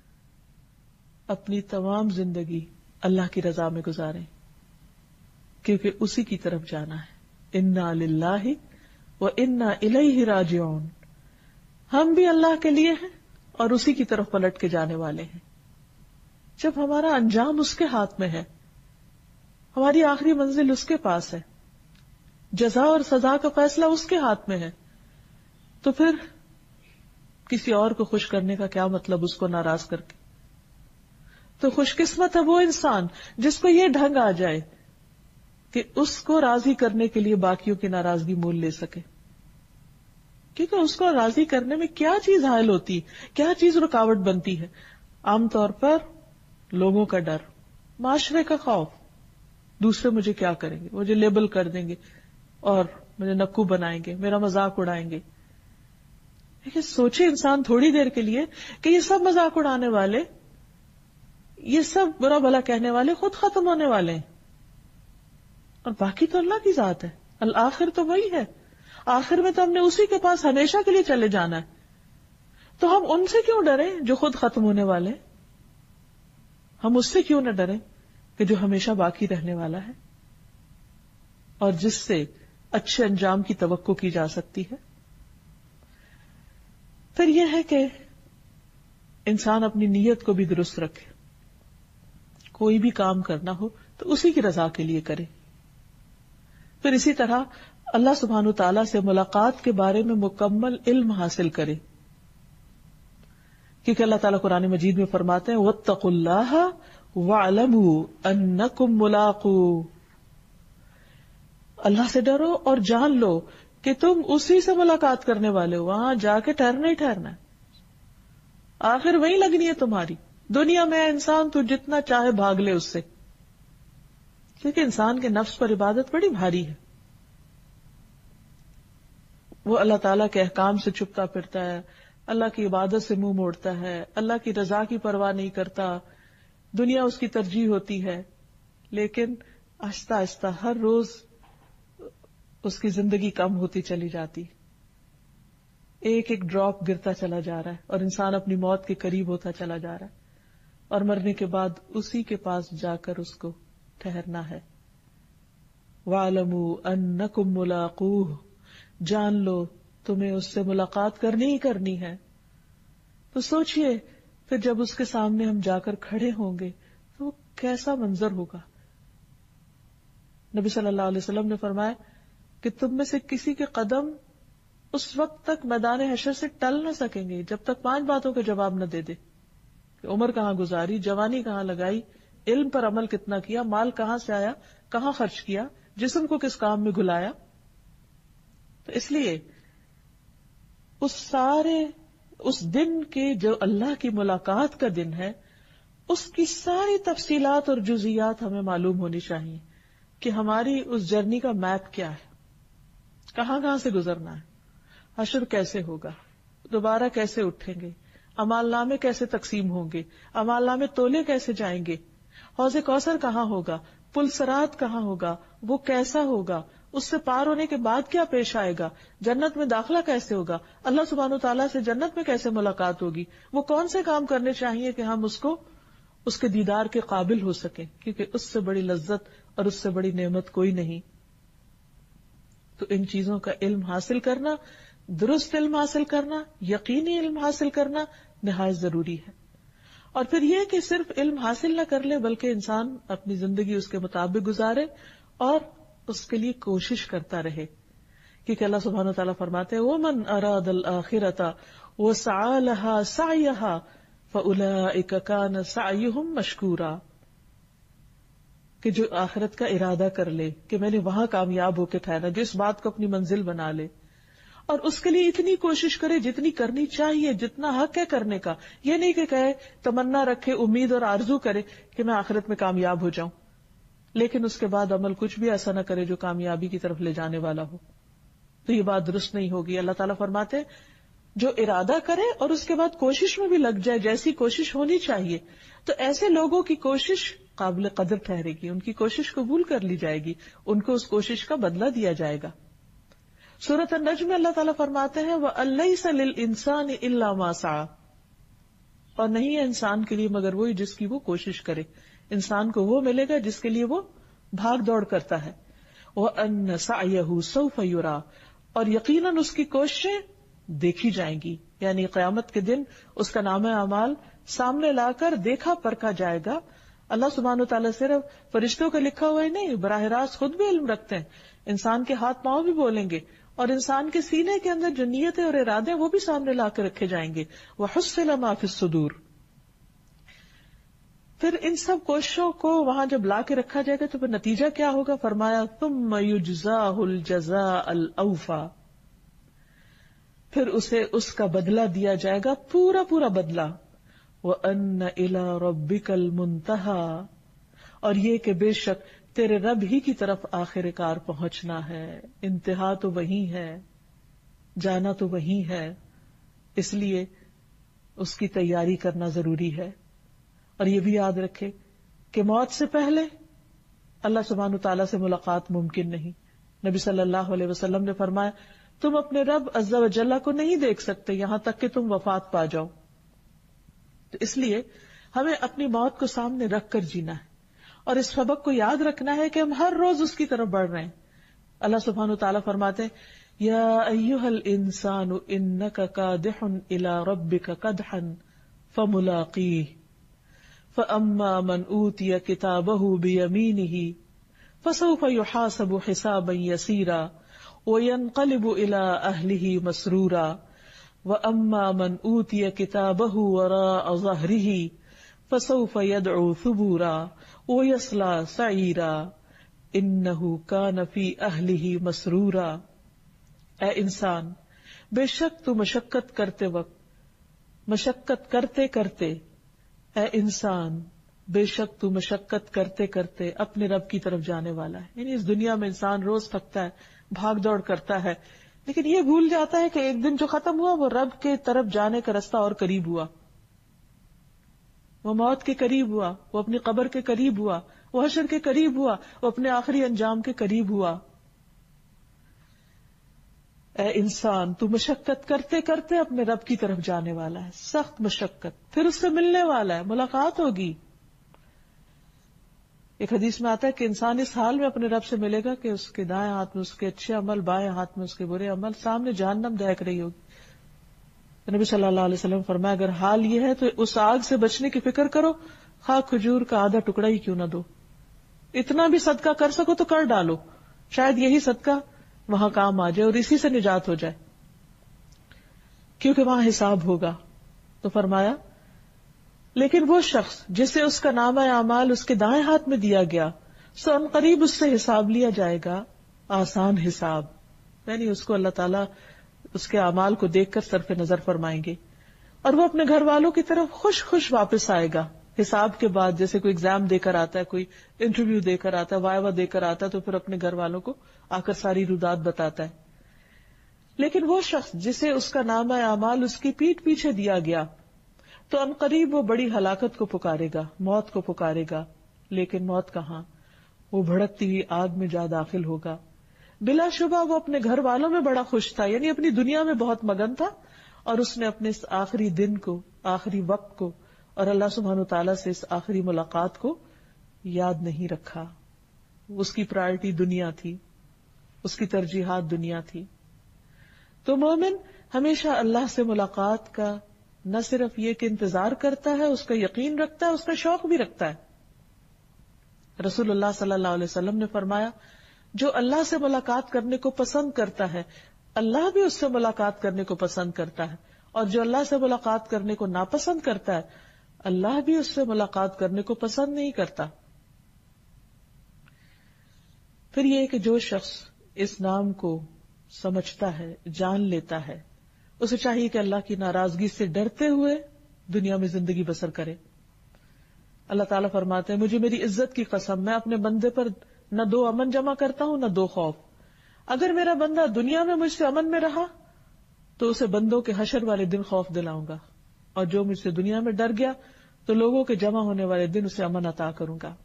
اپنی تمام زندگی اللہ کی رضا میں گزاریں, کیونکہ اسی کی طرف جانا ہے. انا للہ و انا الیہ راجعون, ہم بھی اللہ کے لیے ہیں اور اسی کی طرف پلٹ کے جانے والے ہیں. جب ہمارا انجام اس کے ہاتھ میں ہے, ہماری آخری منزل اس کے پاس ہے, جزا اور سزا کا فیصلہ اس کے ہاتھ میں ہے, تو پھر کسی اور کو خوش کرنے کا کیا مطلب اس کو ناراض کر کے؟ تو خوش قسمت ہے وہ انسان جس کو یہ ڈھنگ آ جائے کہ اس کو راضی کرنے کے لیے باقیوں کی ناراضگی مول لے سکے. کیونکہ اس کو راضی کرنے میں کیا چیز حائل ہوتی، کیا چیز رکاوٹ بنتی ہے؟ عام طور پر لوگوں کا ڈر، معاشرے کا خوف، دوسرے مجھے کیا کریں گے، مجھے لیبل کر دیں گے اور مجھے نکو بنائیں گے، میرا مذاق اڑائیں گے. لیکن سوچے انسان تھوڑی دیر کے لیے کہ یہ سب مذاق اڑانے والے، یہ سب برا بھلا کہنے والے خود ختم ہونے والے ہیں، اور باقی تو اللہ کی ذات ہے. الآخر تو وہی ہے، آخر میں تو ہم نے اسی کے پاس ہمیشہ کے لیے چلے جانا ہے. تو ہم ان سے کیوں ڈریں جو خود ختم ہونے والے ہیں؟ ہم اس سے کیوں نہ ڈریں کہ جو ہمیشہ باقی رہنے والا ہے اور جس سے اچھے انجام کی توقع کی جا سکتی ہے. پھر یہ ہے کہ انسان اپنی نیت کو بھی درست رکھے. کوئی بھی کام کرنا ہو تو اسی کی رضا کے لیے کرے. پھر اسی طرح اللہ سبحانہ تعالیٰ سے ملاقات کے بارے میں مکمل علم حاصل کرے، کیونکہ اللہ تعالیٰ قرآن مجید میں فرماتے ہیں وَاتَّقُوا اللَّهَ وَاعْلَمُوا أَنَّكُمْ مُلَاقُوهُ. اللہ سے ڈرو اور جان لو کہ تم اسی سے ملاقات کرنے والے ہو، وہاں جا کے ٹھہرنا ہی ٹھہرنا ہے، آخر وہی لگنی ہے تمہاری. دنیا میں انسان تو جتنا چاہے بھاگ لے اس سے، کیونکہ انسان کے نفس پر عبادت بڑی بھاری ہے. وہ اللہ تعالیٰ کے احکام سے چھپتا پھرتا ہے، اللہ کی عبادت سے منہ موڑتا ہے، اللہ کی رضا کی پرواہ نہیں کرتا، دنیا اس کی ترجیح ہوتی ہے. لیکن آہستہ آہستہ ہر روز اس کی زندگی کم ہوتی چلی جاتی، ایک ایک ڈراپ گرتا چلا جا رہا ہے اور انسان اپنی موت کے قریب ہوتا چلا جا رہا ہے، اور مرنے کے بعد اسی کے پاس جا کر اس کو ٹھہرنا ہے. وَاعْلَمُوا أَنَّكُمْ مُلَاقُوهُ، جان لو تمہیں اس سے ملاقات کرنی ہی کرنی ہے. تو سوچئے پھر جب اس کے سامنے ہم جا کر کھڑے ہوں گے تو وہ کیسا منظر ہوگا. نبی صلی اللہ علیہ وسلم نے فرمایا کہ تم میں سے کسی کے قدم اس وقت تک میدان حشر سے ٹل نہ سکیں گے جب تک پانچ باتوں کا جواب نہ دے دے کہ عمر کہاں گزاری، جوانی کہاں لگائی، علم پر عمل کتنا کیا، مال کہاں سے آیا، کہاں خرچ کیا، جسم کو کس کام میں گھلایا. تو اس لیے اس سارے اس دن کے جو اللہ کی ملاقات کا دن ہے اس کی ساری تفصیلات اور جزیات ہمیں معلوم ہونی چاہیے کہ ہماری اس جرنی کا میپ کیا ہے، کہاں کہاں سے گزرنا ہے، حشر کیسے ہوگا، دوبارہ کیسے اٹھیں گے، اعمال نامے کیسے تقسیم ہوں گے، اعمال نامے تولے کیسے جائیں گے، حوض کوثر کہاں ہوگا، پل صراط کہاں ہوگا، وہ کیسا ہوگا، اس سے پار ہونے کے بعد کیا پیش آئے گا، جنت میں داخلہ کیسے ہوگا، اللہ سبحانہ و تعالیٰ سے جنت میں کیسے ملاقات ہوگی، وہ کون سے کام کرنے چاہیے کہ ہم اس کو اس کے دیدار کے قابل ہو سکیں، کیونکہ اس سے بڑی لذت اور اس سے بڑی نعمت کوئی نہیں. تو ان چیزوں کا علم حاصل کرنا، درست علم حاصل کرنا، یقینی علم حاصل کرنا نہایت ضروری ہے. اور پھر یہ کہ صرف علم حاصل نہ کر لے بلکہ انسان اپنی زندگی اس کے مطابق گزارے اور اس کے لیے کوشش کرتا رہے، کیونکہ اللہ سبحانہ وتعالیٰ فرماتے ہیں وَمَنْ أَرَادَ الْآخِرَةَ وَسَعَى لَهَا سَعْيَهَا فَأُولَئِكَ كَانَ سَعْيُهُمْ مَشْكُورًا، کہ جو آخرت کا ارادہ کر لے کہ میں نے وہاں کامیاب ہو کے ٹھہرنا، جو اس بات کو اپنی منزل بنا لے اور اس کے لیے اتنی کوشش کرے جتنی کرنی چاہیے، جتنا حق ہے کرنے کا، یہ نہیں کہ کہے تمنا رکھے، امید اور آرزو کرے کہ میں آخرت میں کامیاب ہو جاؤں، لیکن اس کے بعد عمل کچھ بھی ایسا نہ کرے جو کامیابی کی طرف لے جانے والا ہو، تو یہ بات درست نہیں ہوگی. اللہ تعالیٰ فرماتے جو ارادہ کرے اور اس کے بعد کوشش میں بھی لگ جائے جیسی کوشش ہونی چاہیے، تو ایسے لوگوں کی کوشش قابل قدر ٹھہرے گی، ان کی کوشش قبول کر لی جائے گی، ان کو اس کوشش کا بدلہ دیا جائے گا. سورۃ النجم میں اللہ تعالیٰ فرماتے ہیں وَأَلَّيْسَ لِلْإِنسَانِ إِلَّا مَا سَعَى، اور نہیں ہے انسان کے لیے مگر وہی جس کی وہ کوشش کرے. انسان کو وہ ملے گا جس کے لیے وہ بھاگ دوڑ کرتا ہے. وَأَنَّ سَعْيَهُ سَوْفَ يُرَى، اور یقیناً اس کی کوششیں دیکھی جائیں گی، یعنی قیامت کے دن اس کا نام اعمال سامنے لا کر دیکھا پرکھا جائے گا. اللہ سبحانہ وتعالیٰ صرف فرشتوں کا لکھا ہوا ہی نہیں، براہ راست خود بھی علم رکھتے ہیں، انسان کے ہاتھ پاؤں بھی بولیں گے اور انسان کے سینے کے اندر جو نیتیں اور ارادے وہ بھی سامنے لا کے رکھے جائیں گے. وَحُصِّلَ مَا فِي الصُّدُورِ. پھر ان سب کوششوں کو وہاں جب لا کے رکھا جائے گا تو پھر نتیجہ کیا ہوگا؟ فرمایا ثُمَّ يُجْزَاهُ الْجَزَاءَ الْأَوْفَى. پھر اسے اس کا بدلہ دیا جائے گا، پورا پورا بدلہ. وَأَنَّ إِلَىٰ رَبِّكَ الْمُنْتَهَى. اور یہ کہ بے شک تیرے رب ہی کی طرف آخر کار پہنچنا ہے، انتہا تو وہی ہے، جانا تو وہی ہے. اس لیے اس کی تیاری کرنا ضروری ہے. اور یہ بھی یاد رکھے کہ موت سے پہلے اللہ سبحانہ وتعالیٰ سے ملاقات ممکن نہیں. نبی صلی اللہ علیہ وسلم نے فرمایا تم اپنے رب عز و جل کو نہیں دیکھ سکتے یہاں تک کہ تم وفات پا جاؤ. تو اس لیے ہمیں اپنی موت کو سامنے رکھ کر جینا ہے اور اس سبق کو یاد رکھنا ہے کہ ہم ہر روز اس کی طرف بڑھ رہے ہیں. اللہ سبحانہ وتعالیٰ فرماتے ہیں یا ایھا الانسان انک کادح الی ربک کدحا فملاقیہ فَأَمَّا مَنْ أُوتِيَ كِتَابَهُ بِيَمِينِهِ فَسَوْفَ يُحَاسَبُ حِسَابًا يَسِيرًا وَيَنْقَلِبُ إِلَىٰ أَهْلِهِ مَسْرُورًا وَأَمَّا مَنْ أُوتِيَ كِتَابَهُ وَرَاءَ ظَهْرِهِ فَسَوْفَ يَدْعُو ثُبُورًا وَيَصْلَىٰ سَعِيرًا إِنَّهُ كَانَ فِي أَهْلِهِ مَسْرُورًا. اے انسان، بے شک تو مشقت کرتے وقت مشقت کرتے کرتے اے انسان بے شک تو مشقت کرتے کرتے اپنے رب کی طرف جانے والا ہے. یعنی اس دنیا میں انسان روز تھکتا ہے، بھاگ دوڑ کرتا ہے، لیکن یہ بھول جاتا ہے کہ ایک دن جو ختم ہوا وہ رب کے طرف جانے کا رستہ اور قریب ہوا، وہ موت کے قریب ہوا، وہ اپنی قبر کے قریب ہوا، وہ حشر کے قریب ہوا، وہ اپنے آخری انجام کے قریب ہوا. اے انسان تو مشقت کرتے کرتے اپنے رب کی طرف جانے والا ہے، سخت مشقت، پھر اس سے ملنے والا ہے، ملاقات ہوگی. ایک حدیث میں آتا ہے کہ انسان اس حال میں اپنے رب سے ملے گا کہ اس کے دائیں ہاتھ میں اس کے اچھے عمل، بائیں ہاتھ میں اس کے برے عمل، سامنے جہنم دہک رہی ہوگی. نبی صلی اللہ علیہ وسلم فرمایا اگر حال یہ ہے تو اس آگ سے بچنے کی فکر کرو، خواہ کھجور کا آدھا ٹکڑا ہی کیوں نہ دو، اتنا بھی صدقہ کر سکو تو کر ڈالو، شاید یہی صدقہ وہاں کام آ جائے اور اسی سے نجات ہو جائے، کیونکہ وہاں حساب ہوگا. تو فرمایا لیکن وہ شخص جسے اس کا نامہ اعمال اس کے دائیں ہاتھ میں دیا گیا سو ان قریب اس سے حساب لیا جائے گا، آسان حساب. یعنی اس کو اللہ تعالیٰ اس کے اعمال کو دیکھ کر صرف نظر فرمائیں گے اور وہ اپنے گھر والوں کی طرف خوش خوش واپس آئے گا. حساب کے بعد جیسے کوئی ایگزام دے کر آتا ہے، کوئی انٹرویو دے کر آتا ہے، وائوا دے کر آتا ہے، تو پھر اپنے گھر والوں کو آ کر ساری رودات بتاتا ہے. لیکن وہ شخص جسے اس کا نامہ اعمال اس کی پیٹھ پیچھے دیا گیا تو ان قریب وہ بڑی ہلاکت کو پکارے گا، موت کو پکارے گا. لیکن موت کہاں، وہ بھڑکتی ہوئی آگ میں جا داخل ہوگا. بلا شبہ وہ اپنے گھر والوں میں بڑا خوش تھا، یعنی اپنی دنیا میں بہت مگن تھا اور اس نے اپنے اس آخری دن کو، آخری وقت کو اور اللہ سبحانہ وتعالیٰ سے اس آخری ملاقات کو یاد نہیں رکھا. اس کی پرائرٹی دنیا تھی، اس کی ترجیحات دنیا تھی. تو مومن ہمیشہ اللہ سے ملاقات کا نہ صرف یہ کہ انتظار کرتا ہے، اس کا یقین رکھتا ہے، اس کا شوق بھی رکھتا ہے. رسول اللہ صلی اللہ علیہ وسلم نے فرمایا جو اللہ سے ملاقات کرنے کو پسند کرتا ہے اللہ بھی اس سے ملاقات کرنے کو پسند کرتا ہے، اور جو اللہ سے ملاقات کرنے کو ناپسند کرتا ہے اللہ بھی اس سے ملاقات کرنے کو پسند نہیں کرتا. پھر یہ کہ جو شخص اس نام کو سمجھتا ہے، جان لیتا ہے، اسے چاہیے کہ اللہ کی ناراضگی سے ڈرتے ہوئے دنیا میں زندگی بسر کرے. اللہ تعالیٰ فرماتے ہیں مجھے میری عزت کی قسم میں اپنے بندے پر نہ دو امن جمع کرتا ہوں نہ دو خوف. اگر میرا بندہ دنیا میں مجھ سے امن میں رہا تو اسے بندوں کے حشر والے دن خوف دلاؤں گا، اور جو مجھ سے دنیا میں ڈر گیا تو لوگوں کے جمع ہونے والے دن اسے امن عطا کروں گا.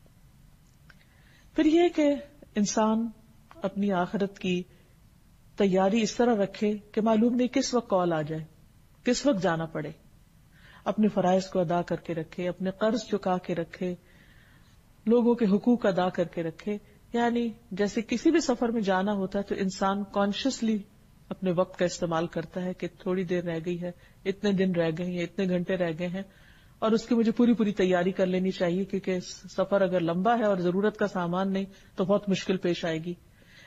پھر یہ کہ انسان اپنی آخرت کی تیاری اس طرح رکھے کہ معلوم نہیں کس وقت کال آ جائے، کس وقت جانا پڑے. اپنے فرائض کو ادا کر کے رکھے، اپنے قرض چکا کے رکھے، لوگوں کے حقوق ادا کر کے رکھے. یعنی جیسے کسی بھی سفر میں جانا ہوتا ہے تو انسان کانشیسلی اپنے وقت کا استعمال کرتا ہے کہ تھوڑی دیر رہ گئی ہے، اتنے دن رہ گئے ہیں، اتنے گھنٹے رہ گئے ہیں، اور اس کی مجھے پوری پوری تیاری کر لینی چاہیے، کیونکہ سفر اگر لمبا ہے اور ضرورت کا سامان نہیں تو بہت مشکل پیش آئے گی.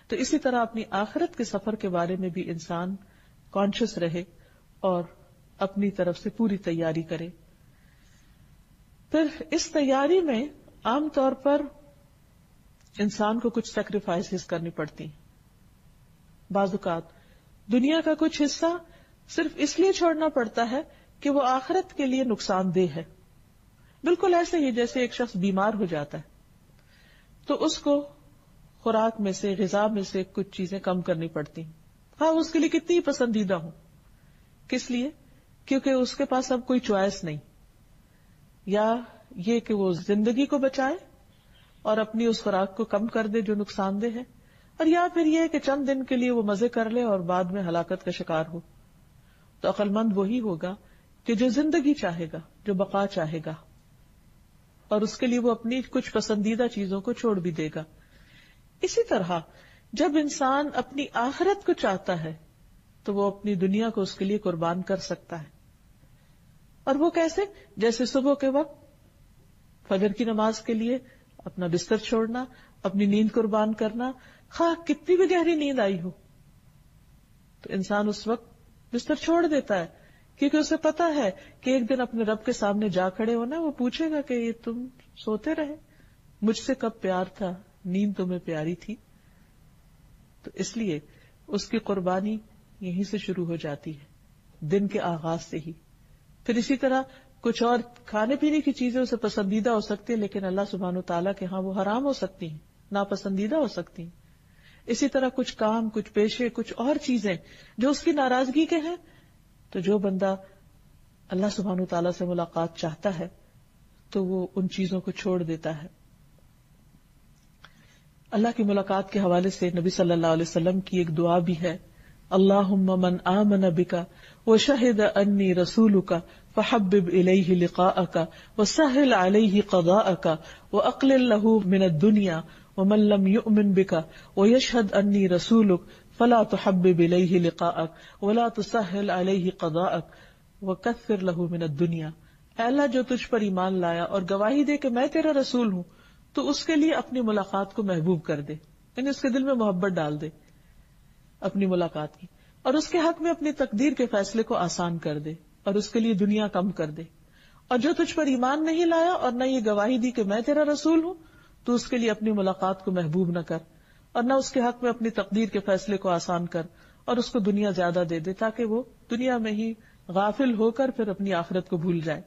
تو اسی طرح اپنی آخرت کے سفر کے بارے میں بھی انسان کانشیس رہے اور اپنی طرف سے پوری تیاری کرے. پھر اس تیاری میں عام طور پر انسان کو کچھ سیکریفائسز کرنی پڑتی ہیں. بعض اوقات دنیا کا کچھ حصہ صرف اس لیے چھوڑنا پڑتا ہے کہ وہ آخرت کے لیے نقصان دہ ہے. بالکل ایسے ہی جیسے ایک شخص بیمار ہو جاتا ہے تو اس کو خوراک میں سے، غذا میں سے کچھ چیزیں کم کرنی پڑتی ہیں، ہاں اس کے لیے کتنی پسندیدہ ہوں. کس لیے؟ کیونکہ اس کے پاس اب کوئی چوائس نہیں. یا یہ کہ وہ زندگی کو بچائے اور اپنی اس خوراک کو کم کر دے جو نقصان دہ ہے، اور یا پھر یہ کہ چند دن کے لیے وہ مزے کر لے اور بعد میں ہلاکت کا شکار ہو. تو عقل مند وہی ہوگا کہ جو زندگی چاہے گا، جو بقا چاہے گا، اور اس کے لیے وہ اپنی کچھ پسندیدہ چیزوں کو چھوڑ بھی دے گا. اسی طرح جب انسان اپنی آخرت کو چاہتا ہے تو وہ اپنی دنیا کو اس کے لیے قربان کر سکتا ہے. اور وہ کیسے؟ جیسے صبح کے وقت فجر کی نماز کے لیے اپنا بستر چھوڑنا، اپنی نیند قربان کرنا، خواہ کتنی بھی گہری نیند آئی ہو تو انسان اس وقت بستر چھوڑ دیتا ہے، کیونکہ اسے پتا ہے کہ ایک دن اپنے رب کے سامنے جا کھڑے ہونا، وہ پوچھے گا کہ یہ تم سوتے رہے، مجھ سے کب پیار تھا، نیند تمہیں پیاری تھی. تو اس لیے اس کی قربانی یہیں سے شروع ہو جاتی ہے، دن کے آغاز سے ہی. پھر اسی طرح کچھ اور کھانے پینے کی چیزیں اسے پسندیدہ ہو سکتی ہیں لیکن اللہ سبحانہ وتعالیٰ کے ہاں وہ حرام ہو سکتی ہیں، ناپسندیدہ ہو سکتی ہیں. اسی طرح کچھ کام، کچھ پیشے، کچھ اور چیزیں جو اس کی ناراضگی کے ہیں. تو جو بندہ اللہ سبحانہ وتعالیٰ سے ملاقات چاہتا ہے تو وہ ان چیزوں کو چھوڑ دیتا ہے. اللہ کی ملاقات کے حوالے سے نبی صلی اللہ علیہ وسلم کی ایک دعا بھی ہے، اللہم من آمن بک وشہد انی رسولک فحبب الیہ لقاءک وسہل علیہ قضاءک واقلل لہ من الدنیا ومن لم یؤمن بک ویشہد انی رسولک فلا تحبب الیہ لقاءک ولا تسہل علیہ قضاءک وکثر لہ من الدنیا. اے اللہ جو تجھ پر ایمان لایا اور گواہی دے کہ میں تیرا رسول ہوں تو اس کے لیے اپنی ملاقات کو محبوب کر دے، یعنی اس کے دل میں محبت ڈال دے اپنی ملاقات کی، اور اس کے حق میں اپنی تقدیر کے فیصلے کو آسان کر دے اور اس کے لیے دنیا کم کر دے. اور جو تجھ پر ایمان نہیں لایا اور نہ یہ گواہی دی کہ میں تیرا رسول ہوں تو اس کے لیے اپنی ملاقات کو محبوب نہ کر اور نہ اس کے حق میں اپنی تقدیر کے فیصلے کو آسان کر اور اس کو دنیا زیادہ دے دے تاکہ وہ دنیا میں ہی غافل ہو کر پھر اپنی آخرت کو بھول جائے.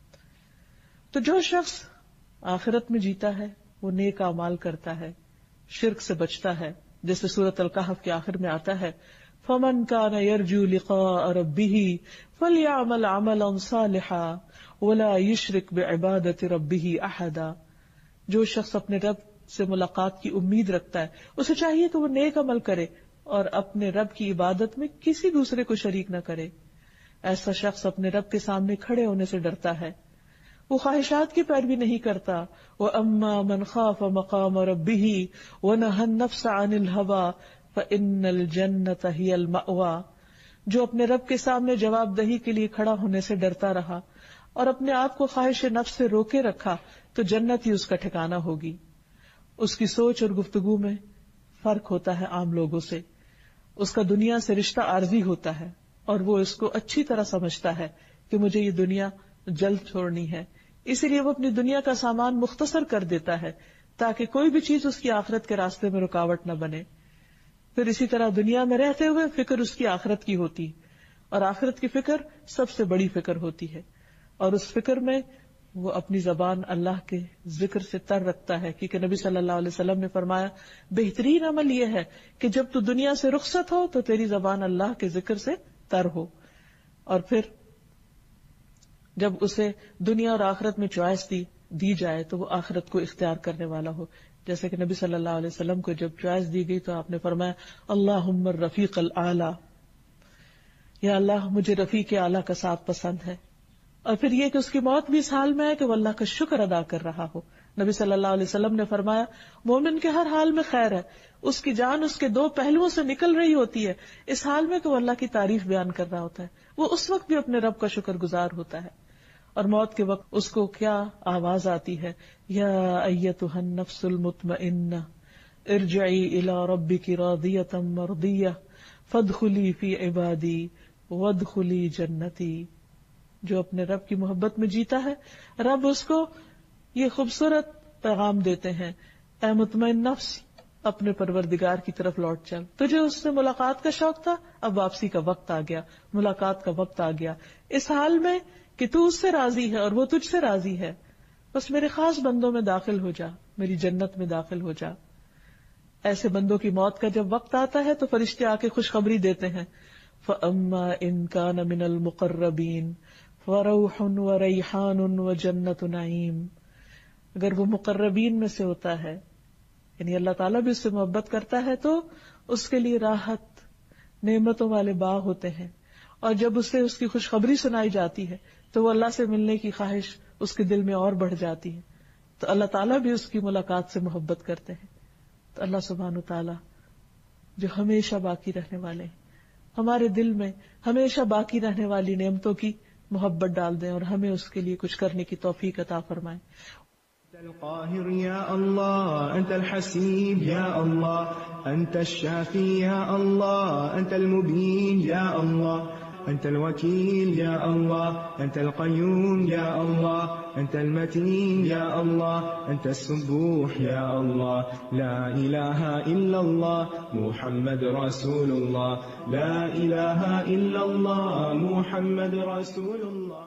تو جو شخص آخرت میں جیتا ہے وہ نیک اعمال کرتا ہے، شرک سے بچتا ہے، جیسے سورۃ الکہف کے آخر میں آتا ہے فمن کان یرجو لقاء ربہ فلیعمل عملا صالحا ولا یشرک بعبادۃ ربہ احدا. جو شخص اپنے رب سے ملاقات کی امید رکھتا ہے اسے چاہیے کہ وہ نیک عمل کرے اور اپنے رب کی عبادت میں کسی دوسرے کو شریک نہ کرے. ایسا شخص اپنے رب کے سامنے کھڑے ہونے سے ڈرتا ہے، وہ خواہشات کی پیروی نہیں کرتا. وَأَمَّا مَنْ خَافَ مَقَامَ رَبِّهِ وَنَهَى النَّفْسَ عَنِ الْهَوَىٰ فَإِنَّ الْجَنَّةَ هِيَ الْمَأْوَىٰ. جو اپنے رب کے سامنے جواب دہی کے لیے کھڑا ہونے سے ڈرتا رہا اور اپنے آپ کو خواہش نفس سے روکے رکھا تو جنت ہی اس کا ٹھکانہ ہوگی. اس کی سوچ اور گفتگو میں فرق ہوتا ہے عام لوگوں سے. اس کا دنیا سے رشتہ عارضی ہوتا ہے اور وہ اس کو اچھی طرح سمجھتا ہے کہ مجھے یہ دنیا جلد چھوڑنی ہے، اسی لیے وہ اپنی دنیا کا سامان مختصر کر دیتا ہے تاکہ کوئی بھی چیز اس کی آخرت کے راستے میں رکاوٹ نہ بنے. پھر اسی طرح دنیا میں رہتے ہوئے فکر اس کی آخرت کی ہوتی اور آخرت کی فکر سب سے بڑی فکر ہوتی ہے، اور اس فکر میں وہ اپنی زبان اللہ کے ذکر سے تر رکھتا ہے، کیونکہ نبی صلی اللہ علیہ وسلم نے فرمایا بہترین عمل یہ ہے کہ جب تو دنیا سے رخصت ہو تو تیری زبان اللہ کے ذکر سے تر ہو. اور پھر جب اسے دنیا اور آخرت میں چوائس دی دی جائے تو وہ آخرت کو اختیار کرنے والا ہو. جیسے کہ نبی صلی اللہ علیہ وسلم کو جب چوائس دی گئی تو آپ نے فرمایا اللہم الرفیق الاعلی، یا اللہ مجھے رفیق اعلیٰ کا ساتھ پسند ہے. اور پھر یہ کہ اس کی موت بھی اس حال میں ہے کہ وہ اللہ کا شکر ادا کر رہا ہو. نبی صلی اللہ علیہ وسلم نے فرمایا مومن کے ہر حال میں خیر ہے، اس کی جان اس کے دو پہلوؤں سے نکل رہی ہوتی ہے، اس حال میں کہ وہ اللہ کی تعریف بیان کر رہا ہوتا ہے، وہ اس وقت بھی اپنے رب کا شکر گزار ہوتا ہے. اور موت کے وقت اس کو کیا آواز آتی ہے، یا ایتھا النفس المطمئنہ ارجعی الی ربک راضیۃ مرضیہ فادخلی فی عبادی وادخلی جنتی. جو اپنے رب کی محبت میں جیتا ہے، رب اس کو یہ خوبصورت پیغام دیتے ہیں، اے مطمئن نفس اپنے پروردگار کی طرف لوٹ چل. تجھے اس سے ملاقات کا شوق تھا، اب واپسی کا وقت آ گیا، ملاقات کا وقت آ گیا. اس حال میں کہ تو اس سے راضی ہے اور وہ تجھ سے راضی ہے، بس میرے خاص بندوں میں داخل ہو جا، میری جنت میں داخل ہو جا. ایسے بندوں کی موت کا جب وقت آتا ہے تو فرشتے آ کے خوشخبری دیتے ہیں، فَأَمَّا إِن كَانَ مِنَ الْمُقَرَّبِينَ فَرَوْحٌ وَرَيْحَانٌ وَجَنَّتُ نَعِيمٍ. اگر وہ مقربین میں سے ہوتا ہے، یعنی اللہ تعالیٰ بھی اس سے محبت کرتا ہے، تو اس کے لیے راحت، نعمتوں والے باغ ہوتے ہیں. اور جب اسے اس کی خوشخبری سنائی جاتی ہے تو وہ اللہ سے ملنے کی خواہش اس کے دل میں اور بڑھ جاتی ہے. تو اللہ تعالیٰ بھی اس کی ملاقات سے محبت کرتے ہیں. تو اللہ سبحانہ تعالیٰ جو ہمیشہ باقی رہنے والے ہیں، ہمارے دل میں ہمیشہ باقی رہنے والی نعمتوں کی محبت ڈال دیں اور ہمیں اس کے لیے کچھ کرنے کی توفیق عطا فرمائیں. أنت القاهر يا الله، أنت الحسيب يا الله، أنت الشافي يا الله، أنت المبين يا الله، أنت الوكيل يا الله، أنت القيوم يا الله، أنت المتين يا الله، أنت السبوح يا الله. لا إله إلا الله محمد رسول الله، لا إله إلا الله محمد رسول الله.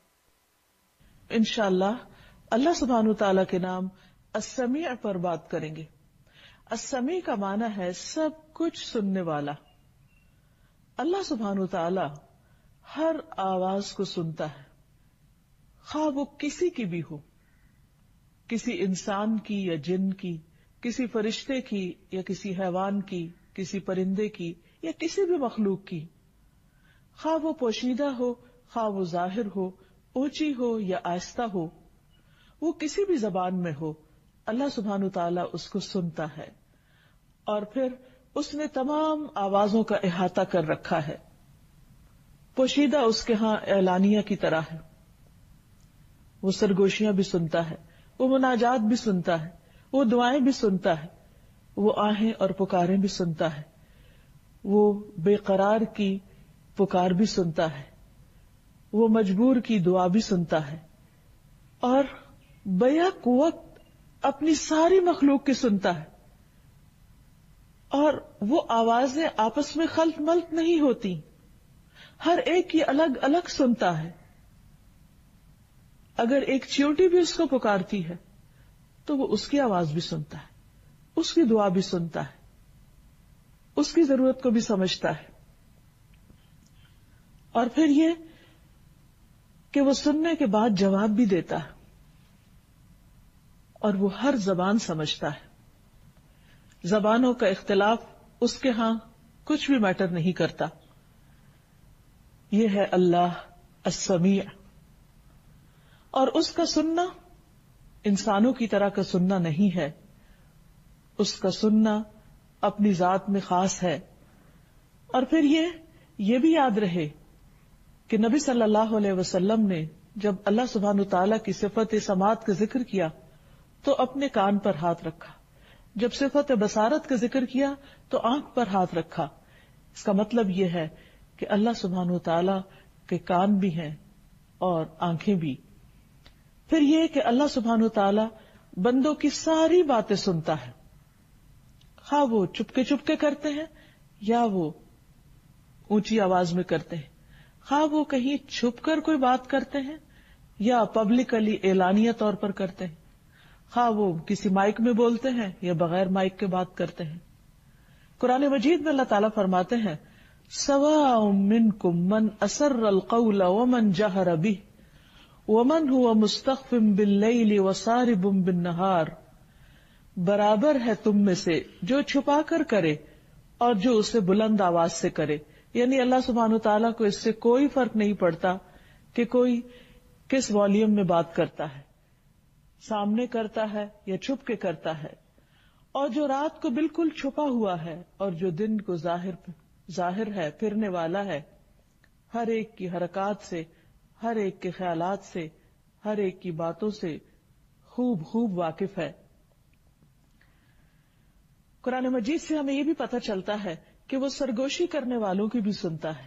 انشاءاللہ اللہ سبحانہ تعالیٰ کے نام السمیع پر بات کریں گے. السمیع کا معنی ہے سب کچھ سننے والا. اللہ سبحانہ تعالیٰ ہر آواز کو سنتا ہے، خواہ وہ کسی کی بھی ہو، کسی انسان کی یا جن کی، کسی فرشتے کی یا کسی حیوان کی، کسی پرندے کی یا کسی بھی مخلوق کی، خواہ وہ پوشیدہ ہو، خواہ وہ ظاہر ہو، اونچی ہو یا آہستہ ہو، وہ کسی بھی زبان میں ہو، اللہ سبحانہ تعالیٰ اس کو سنتا ہے. اور پھر اس نے تمام آوازوں کا احاطہ کر رکھا ہے. پوشیدہ اس کے ہاں اعلانیہ کی طرح ہے، وہ سرگوشیاں بھی سنتا ہے، وہ مناجات بھی سنتا ہے، وہ دعائیں بھی سنتا ہے، وہ آہیں اور پکاریں بھی سنتا ہے، وہ بے قرار کی پکار بھی سنتا ہے، وہ مجبور کی دعا بھی سنتا ہے، اور بیک وقت اپنی ساری مخلوق کی سنتا ہے. اور وہ آوازیں آپس میں خلط ملط نہیں ہوتی، ہر ایک کی الگ الگ سنتا ہے. اگر ایک چیونٹی بھی اس کو پکارتی ہے تو وہ اس کی آواز بھی سنتا ہے، اس کی دعا بھی سنتا ہے، اس کی ضرورت کو بھی سمجھتا ہے. اور پھر یہ کہ وہ سننے کے بعد جواب بھی دیتا ہے، اور وہ ہر زبان سمجھتا ہے. زبانوں کا اختلاف اس کے ہاں کچھ بھی میٹر نہیں کرتا. یہ ہے اللہ السمیع. اور اس کا سننا انسانوں کی طرح کا سننا نہیں ہے، اس کا سننا اپنی ذات میں خاص ہے. اور پھر یہ یہ بھی یاد رہے کہ نبی صلی اللہ علیہ وسلم نے جب اللہ سبحانہ تعالیٰ کی صفت سماعت کا ذکر کیا تو اپنے کان پر ہاتھ رکھا، جب صفت بصارت کا ذکر کیا تو آنکھ پر ہاتھ رکھا. اس کا مطلب یہ ہے کہ اللہ سبحانہ تعالیٰ کے کان بھی ہیں اور آنکھیں بھی. پھر یہ کہ اللہ سبحانہ تعالیٰ بندوں کی ساری باتیں سنتا ہے، خواہ وہ چپکے چپکے کرتے ہیں یا وہ اونچی آواز میں کرتے ہیں، خواہ وہ کہیں چھپ کر کوئی بات کرتے ہیں یا پبلکلی اعلانیہ طور پر کرتے ہیں، خواہ وہ کسی مائک میں بولتے ہیں یا بغیر مائک کے بات کرتے ہیں. قرآن مجید میں اللہ تعالیٰ فرماتے ہیں سواء منکم من اسر القول ومن جہر بہ ومن هو مستخف باللیل وسارب بالنہار. برابر ہے تم میں سے جو چھپا کر کرے اور جو اسے بلند آواز سے کرے. یعنی اللہ سبحانہ تعالیٰ کو اس سے کوئی فرق نہیں پڑتا کہ کوئی کس والیوم میں بات کرتا ہے، سامنے کرتا ہے یا چھپ کے کرتا ہے. اور جو رات کو بالکل چھپا ہوا ہے اور جو دن کو ظاہر ظاہر ہے، پھرنے والا ہے، ہر ایک کی حرکات سے، ہر ایک کے خیالات سے، ہر ایک کی باتوں سے خوب خوب واقف ہے. قرآن مجید سے ہمیں یہ بھی پتہ چلتا ہے کہ وہ سرگوشی کرنے والوں کی بھی سنتا ہے.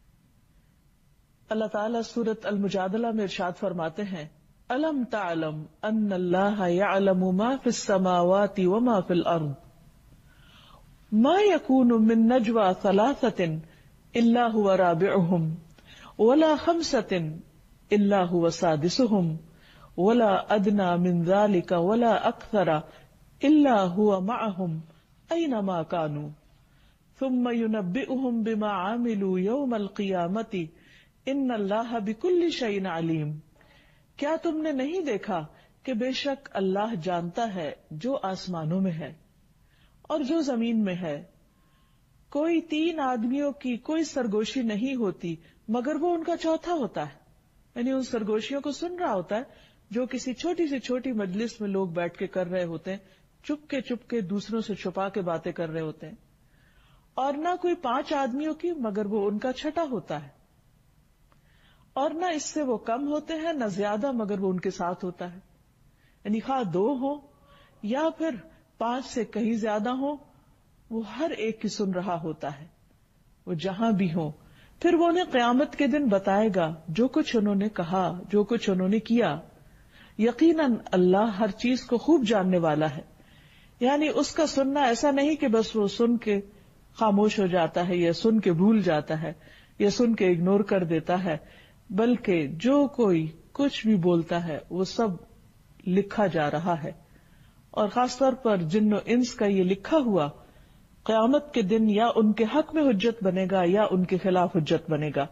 اللہ تعالیٰ سورۃ المجادلہ میں ارشاد فرماتے ہیں الم تعلم ان اللہ یعلم ما فی السماوات وما فی الارض ما یکون من نجوى ثلاثۃ الا هو رابعهم ولا خمسۃ الا هو سادسهم ولا ادنى من ذلك ولا اکثر الا هو معهم اینما كانوا ثم ينبئهم بما عملوا يوم القیامة ان اللہ بکل شیء علیم. کیا تم نے نہیں دیکھا کہ بے شک اللہ جانتا ہے جو آسمانوں میں ہے اور جو زمین میں ہے. کوئی تین آدمیوں کی کوئی سرگوشی نہیں ہوتی مگر وہ ان کا چوتھا ہوتا ہے. یعنی ان سرگوشیوں کو سن رہا ہوتا ہے جو کسی چھوٹی سے چھوٹی مجلس میں لوگ بیٹھ کے کر رہے ہوتے ہیں, چپ کے چپ کے دوسروں سے چھپا کے باتیں کر رہے ہوتے ہیں. اور نہ کوئی پانچ آدمیوں کی مگر وہ ان کا چھٹا ہوتا ہے. اور نہ اس سے وہ کم ہوتے ہیں نہ زیادہ مگر وہ ان کے ساتھ ہوتا ہے. یعنی خواہ دو ہو یا پھر پانچ سے کہیں زیادہ ہو, وہ ہر ایک کی سن رہا ہوتا ہے, وہ جہاں بھی ہو. پھر وہ انہیں قیامت کے دن بتائے گا جو کچھ انہوں نے کہا, جو کچھ انہوں نے کیا. یقیناً اللہ ہر چیز کو خوب جاننے والا ہے. یعنی اس کا سننا ایسا نہیں کہ بس وہ سن کے خاموش ہو جاتا ہے یا سن کے بھول جاتا ہے یا سن کے اگنور کر دیتا ہے, بلکہ جو کوئی کچھ بھی بولتا ہے وہ سب لکھا جا رہا ہے. اور خاص طور پر جن و انس کا یہ لکھا ہوا قیامت کے دن یا ان کے حق میں حجت بنے گا یا ان کے خلاف حجت بنے گا.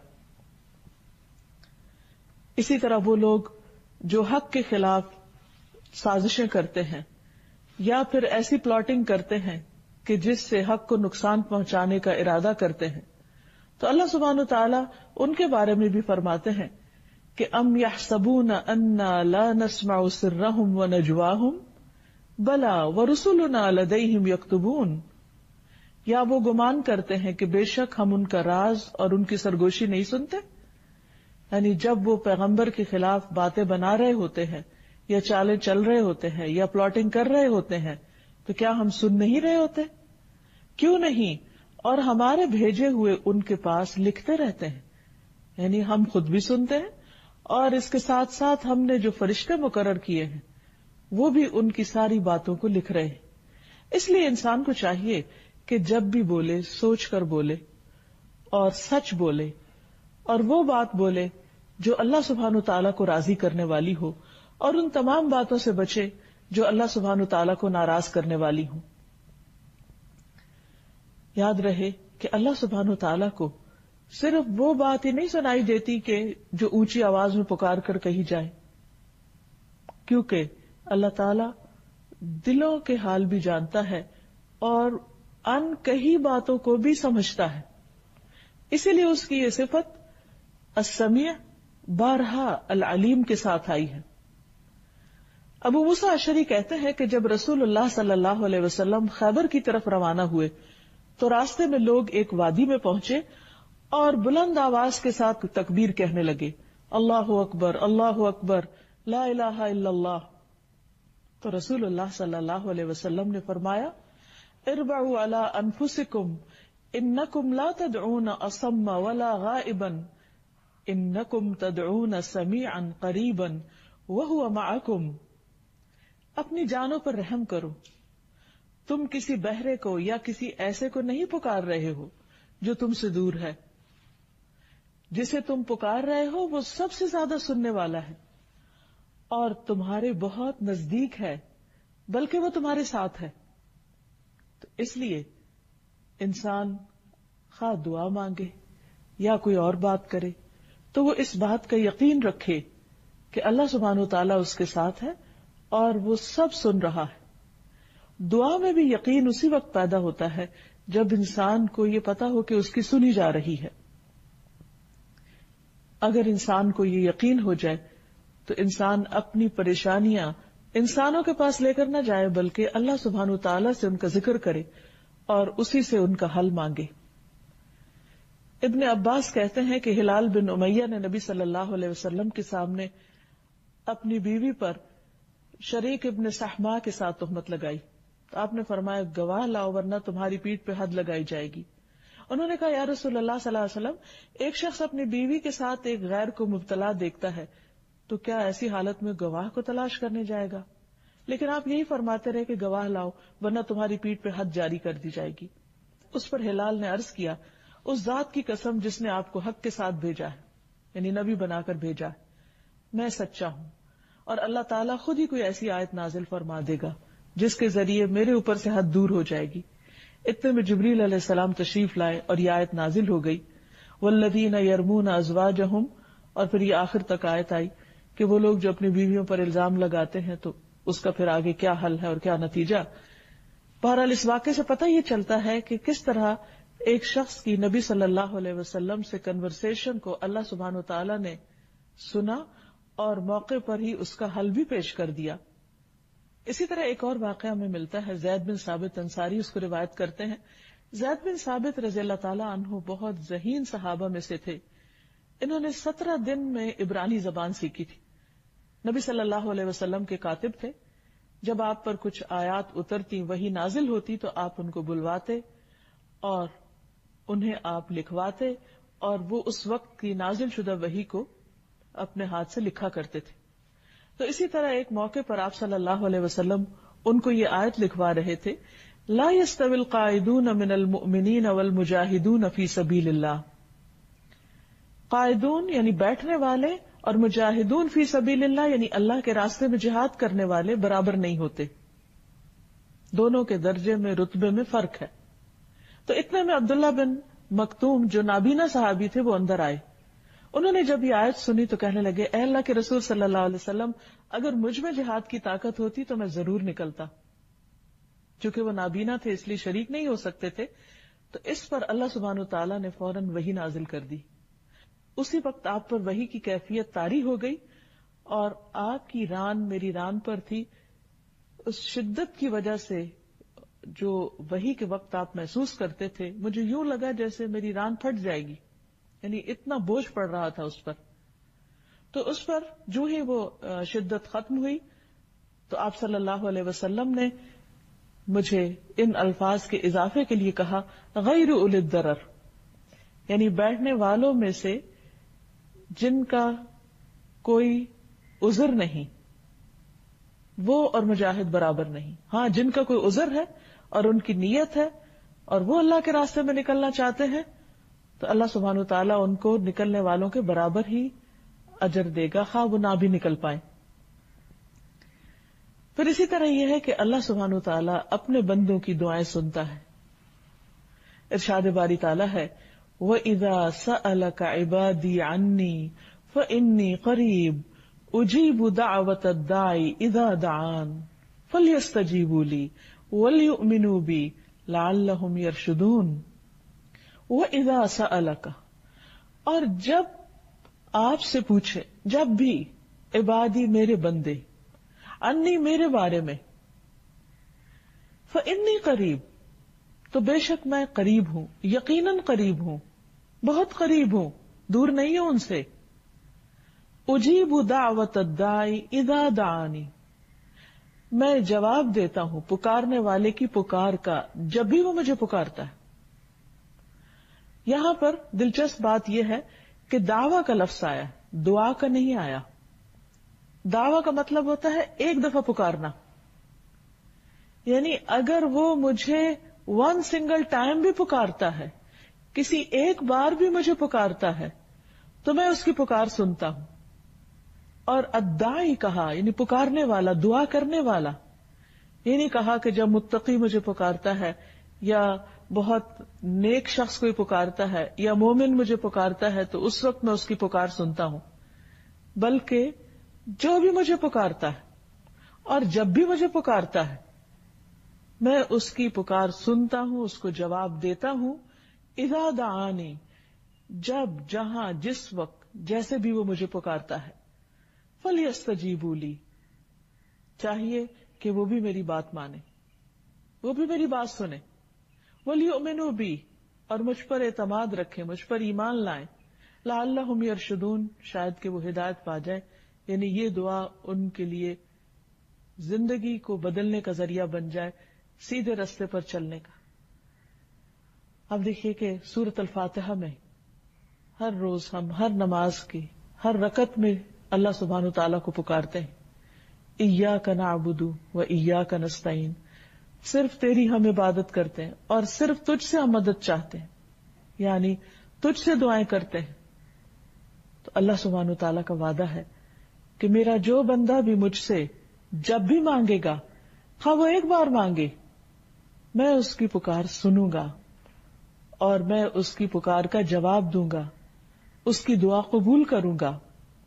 اسی طرح وہ لوگ جو حق کے خلاف سازشیں کرتے ہیں یا پھر ایسی پلاٹنگ کرتے ہیں کہ جس سے حق کو نقصان پہنچانے کا ارادہ کرتے ہیں, تو اللہ سبحانہ وتعالی ان کے بارے میں بھی فرماتے ہیں کہ ام یحسبون انا لا نسمع سرهم ونجواهم بلا ورسلنا لدیہم یکتبون. یا وہ گمان کرتے ہیں کہ بے شک ہم ان کا راز اور ان کی سرگوشی نہیں سنتے. یعنی جب وہ پیغمبر کے خلاف باتیں بنا رہے ہوتے ہیں یا چالیں چل رہے ہوتے ہیں یا پلاٹنگ کر رہے ہوتے ہیں تو کیا ہم سن نہیں رہے ہوتے؟ کیوں نہیں, اور ہمارے بھیجے ہوئے ان کے پاس لکھتے رہتے ہیں. یعنی ہم خود بھی سنتے ہیں اور اس کے ساتھ ساتھ ہم نے جو فرشتے مقرر کیے ہیں وہ بھی ان کی ساری باتوں کو لکھ رہے ہیں. اس لیے انسان کو چاہیے کہ جب بھی بولے سوچ کر بولے اور سچ بولے اور وہ بات بولے جو اللہ سبحانہ تعالیٰ کو راضی کرنے والی ہو, اور ان تمام باتوں سے بچے جو اللہ سبحانہ تعالیٰ کو ناراض کرنے والی ہوں. یاد رہے کہ اللہ سبحانہ تعالیٰ کو صرف وہ بات ہی نہیں سنائی دیتی کہ جو اونچی آواز میں پکار کر کہی جائے, کیونکہ اللہ تعالیٰ دلوں کے حال بھی جانتا ہے اور ان کہی باتوں کو بھی سمجھتا ہے. اسی لیے اس کی یہ صفت السمیع بارہا العلیم کے ساتھ آئی ہے. ابو موسیٰ اشعری کہتے ہیں کہ جب رسول اللہ صلی اللہ علیہ وسلم خیبر کی طرف روانہ ہوئے تو راستے میں لوگ ایک وادی میں پہنچے اور بلند آواز کے ساتھ تکبیر کہنے لگے, اللہ اکبر اللہ اکبر لا الہ الا اللہ. تو رسول اللہ صلی اللہ علیہ وسلم نے فرمایا اربعوا علی انفسکم انکم لا تدعون اصم ولا غائبا انکم تدعون سمیعا قریبا وہو معکم. اپنی جانوں پر رحم کرو, تم کسی بہرے کو یا کسی ایسے کو نہیں پکار رہے ہو جو تم سے دور ہے. جسے تم پکار رہے ہو وہ سب سے زیادہ سننے والا ہے اور تمہارے بہت نزدیک ہے, بلکہ وہ تمہارے ساتھ ہے. تو اس لیے انسان خواہ دعا مانگے یا کوئی اور بات کرے تو وہ اس بات کا یقین رکھے کہ اللہ سبحانہ وتعالیٰ اس کے ساتھ ہے اور وہ سب سن رہا ہے. دعا میں بھی یقین اسی وقت پیدا ہوتا ہے جب انسان کو یہ پتا ہو کہ اس کی سنی جا رہی ہے. اگر انسان کو یہ یقین ہو جائے تو انسان اپنی پریشانیاں انسانوں کے پاس لے کر نہ جائے بلکہ اللہ سبحانہ وتعالیٰ سے ان کا ذکر کرے اور اسی سے ان کا حل مانگے. ابن عباس کہتے ہیں کہ ہلال بن امیہ نے نبی صلی اللہ علیہ وسلم کے سامنے اپنی بیوی پر شریک ابن سحما کے ساتھ تہمت لگائی تو آپ نے فرمایا گواہ لاؤ ورنہ تمہاری پیٹھ پہ حد لگائی جائے گی. انہوں نے کہا یا رسول اللہ صلی اللہ علیہ وسلم ایک شخص اپنی بیوی کے ساتھ ایک غیر کو مبتلا دیکھتا ہے تو کیا ایسی حالت میں گواہ کو تلاش کرنے جائے گا؟ لیکن آپ یہی فرماتے رہے کہ گواہ لاؤ ورنہ تمہاری پیٹھ پہ حد جاری کر دی جائے گی. اس پر ہلال نے عرض کیا اس ذات کی قسم جس نے آپ کو حق کے ساتھ بھیجا ہے، یعنی نبی بنا کر بھیجا ہے، میں سچا ہوں اور اللہ تعالیٰ خود ہی کوئی ایسی آیت نازل فرما دے گا جس کے ذریعے میرے اوپر سے حد دور ہو جائے گی. اتنے میں جبریل علیہ السلام تشریف لائے اور یہ آیت نازل ہو گئی والذین یرمون ازواجہم، اور پھر یہ آخر تک آیت آئی کہ وہ لوگ جو اپنی بیویوں پر الزام لگاتے ہیں تو اس کا پھر آگے کیا حل ہے اور کیا نتیجہ. بہرحال اس واقعے سے پتہ یہ چلتا ہے کہ کس طرح ایک شخص کی نبی صلی اللہ علیہ وسلم سے کنورسیشن کو اللہ سبحانہ وتعالی نے سنا اور موقع پر ہی اس کا حل بھی پیش کر دیا. اسی طرح ایک اور واقعہ ہمیں ملتا ہے، زید بن ثابت انصاری اس کو روایت کرتے ہیں. زید بن ثابت رضی اللہ تعالیٰ عنہ بہت ذہین صحابہ میں سے تھے. انہوں نے سترہ دن میں عبرانی زبان سیکھی تھی. نبی صلی اللہ علیہ وسلم کے کاتب تھے. جب آپ پر کچھ آیات اترتی، وحی نازل ہوتی تو آپ ان کو بلواتے اور انہیں آپ لکھواتے اور وہ اس وقت کی نازل شدہ وحی کو اپنے ہاتھ سے لکھا کرتے تھے. تو اسی طرح ایک موقع پر آپ صلی اللہ علیہ وسلم ان کو یہ آیت لکھوا رہے تھے، لا يستوي القاعدون من المؤمنین والمجاہدون فی سبیل اللہ. قائدون یعنی بیٹھنے والے اور مجاہدون فی سبیل اللہ یعنی اللہ کے راستے میں جہاد کرنے والے برابر نہیں ہوتے، دونوں کے درجے میں رتبے میں فرق ہے. تو اتنے میں عبداللہ بن مکتوم جو نابینا صحابی تھے وہ اندر آئے. انہوں نے جب یہ آیت سنی تو کہنے لگے اے اللہ کے رسول صلی اللہ علیہ وسلم، اگر مجھ میں جہاد کی طاقت ہوتی تو میں ضرور نکلتا. چونکہ وہ نابینا تھے اس لیے شریک نہیں ہو سکتے تھے. تو اس پر اللہ سبحانہ وتعالی نے فوراً وحی نازل کر دی. اسی وقت آپ پر وحی کی کیفیت طاری ہو گئی اور آپ کی ران میری ران پر تھی. اس شدت کی وجہ سے جو وحی کے وقت آپ محسوس کرتے تھے، مجھے یوں لگا جیسے میری ران پھٹ جائے گی، یعنی اتنا بوجھ پڑ رہا تھا اس پر. تو اس پر جو ہی وہ شدت ختم ہوئی تو آپ صلی اللہ علیہ وسلم نے مجھے ان الفاظ کے اضافے کے لیے کہا غیر اولی الضرر، یعنی بیٹھنے والوں میں سے جن کا کوئی عذر نہیں وہ اور مجاہد برابر نہیں. ہاں جن کا کوئی عذر ہے اور ان کی نیت ہے اور وہ اللہ کے راستے میں نکلنا چاہتے ہیں تو اللہ سبحانہ وتعالیٰ ان کو نکلنے والوں کے برابر ہی اجر دے گا، خواہ وہ نہ بھی نکل پائیں. پھر اسی طرح یہ ہے کہ اللہ سبحانہ وتعالیٰ اپنے بندوں کی دعائیں سنتا ہے. ارشاد باری تعالیٰ ہے وَإِذَا سَأَلَكَ عِبَادِي عَنِّي فَإِنِّي قَرِيبٌ أُجِيبُ دَعْوَةَ الدَّاعِ إِذَا دَعَانِ فَلْيَسْتَجِيبُوا لِي وَلْيُؤْمِنُوا بِي لَعَلَّهُمْ يَرْشُدُونَ. وَإِذَا سَأَلَكَ، اور جب آپ سے پوچھے، جب بھی عبادی میرے بندے، انی میرے بارے میں، فَإِنِّي قَرِيبٌ تو بے شک میں قریب ہوں، یقیناً قریب ہوں، بہت قریب ہوں، دور نہیں ہوں ان سے. اجیب دعوت الداعی اذا دعانی، میں جواب دیتا ہوں پکارنے والے کی پکار کا جب بھی وہ مجھے پکارتا ہے. یہاں پر دلچسپ بات یہ ہے کہ دعویٰ کا لفظ آیا، دعا کا نہیں آیا. دعویٰ کا مطلب ہوتا ہے ایک دفعہ پکارنا، یعنی اگر وہ مجھے ون سنگل ٹائم بھی پکارتا ہے، کسی ایک بار بھی مجھے پکارتا ہے تو میں اس کی پکار سنتا ہوں. اور الداعی کہا یعنی پکارنے والا، دعا کرنے والا. یہ نہیں کہا کہ جب متقی مجھے پکارتا ہے یا بہت نیک شخص کوئی پکارتا ہے یا مومن مجھے پکارتا ہے تو اس وقت میں اس کی پکار سنتا ہوں، بلکہ جو بھی مجھے پکارتا ہے اور جب بھی مجھے پکارتا ہے میں اس کی پکار سنتا ہوں، اس کو جواب دیتا ہوں. اذا دعانی، جب جہاں جس وقت جیسے بھی وہ مجھے پکارتا ہے. فَلْيَسْتَجِيبُوا لِي، چاہیے کہ وہ بھی میری بات مانے، وہ بھی میری بات سنے. وَلْيُؤْمِنُوا بِي، اور مجھ پر اعتماد رکھیں، مجھ پر ایمان لائیں. لَعَلَّهُمْ يَرْشُدُونَ، شاید کہ وہ ہدایت پا جائے. یعنی یہ دعا ان کے لیے زندگی کو بدلنے کا ذریعہ بن جائے سیدھے رستے پر چلنے کا. اب دیکھیے کہ سورۃ الفاتحہ میں ہر روز ہم ہر نماز کی ہر رکعت میں اللہ سبحانہ تعالیٰ کو پکارتے ہیں. ایاک نعبد و ایاک نستعین، صرف تیری ہم عبادت کرتے ہیں اور صرف تجھ سے ہم مدد چاہتے ہیں، یعنی تجھ سے دعائیں کرتے ہیں. تو اللہ سبحانہ تعالیٰ کا وعدہ ہے کہ میرا جو بندہ بھی مجھ سے جب بھی مانگے گا، خواہ وہ ایک بار مانگے، میں اس کی پکار سنوں گا اور میں اس کی پکار کا جواب دوں گا، اس کی دعا قبول کروں گا.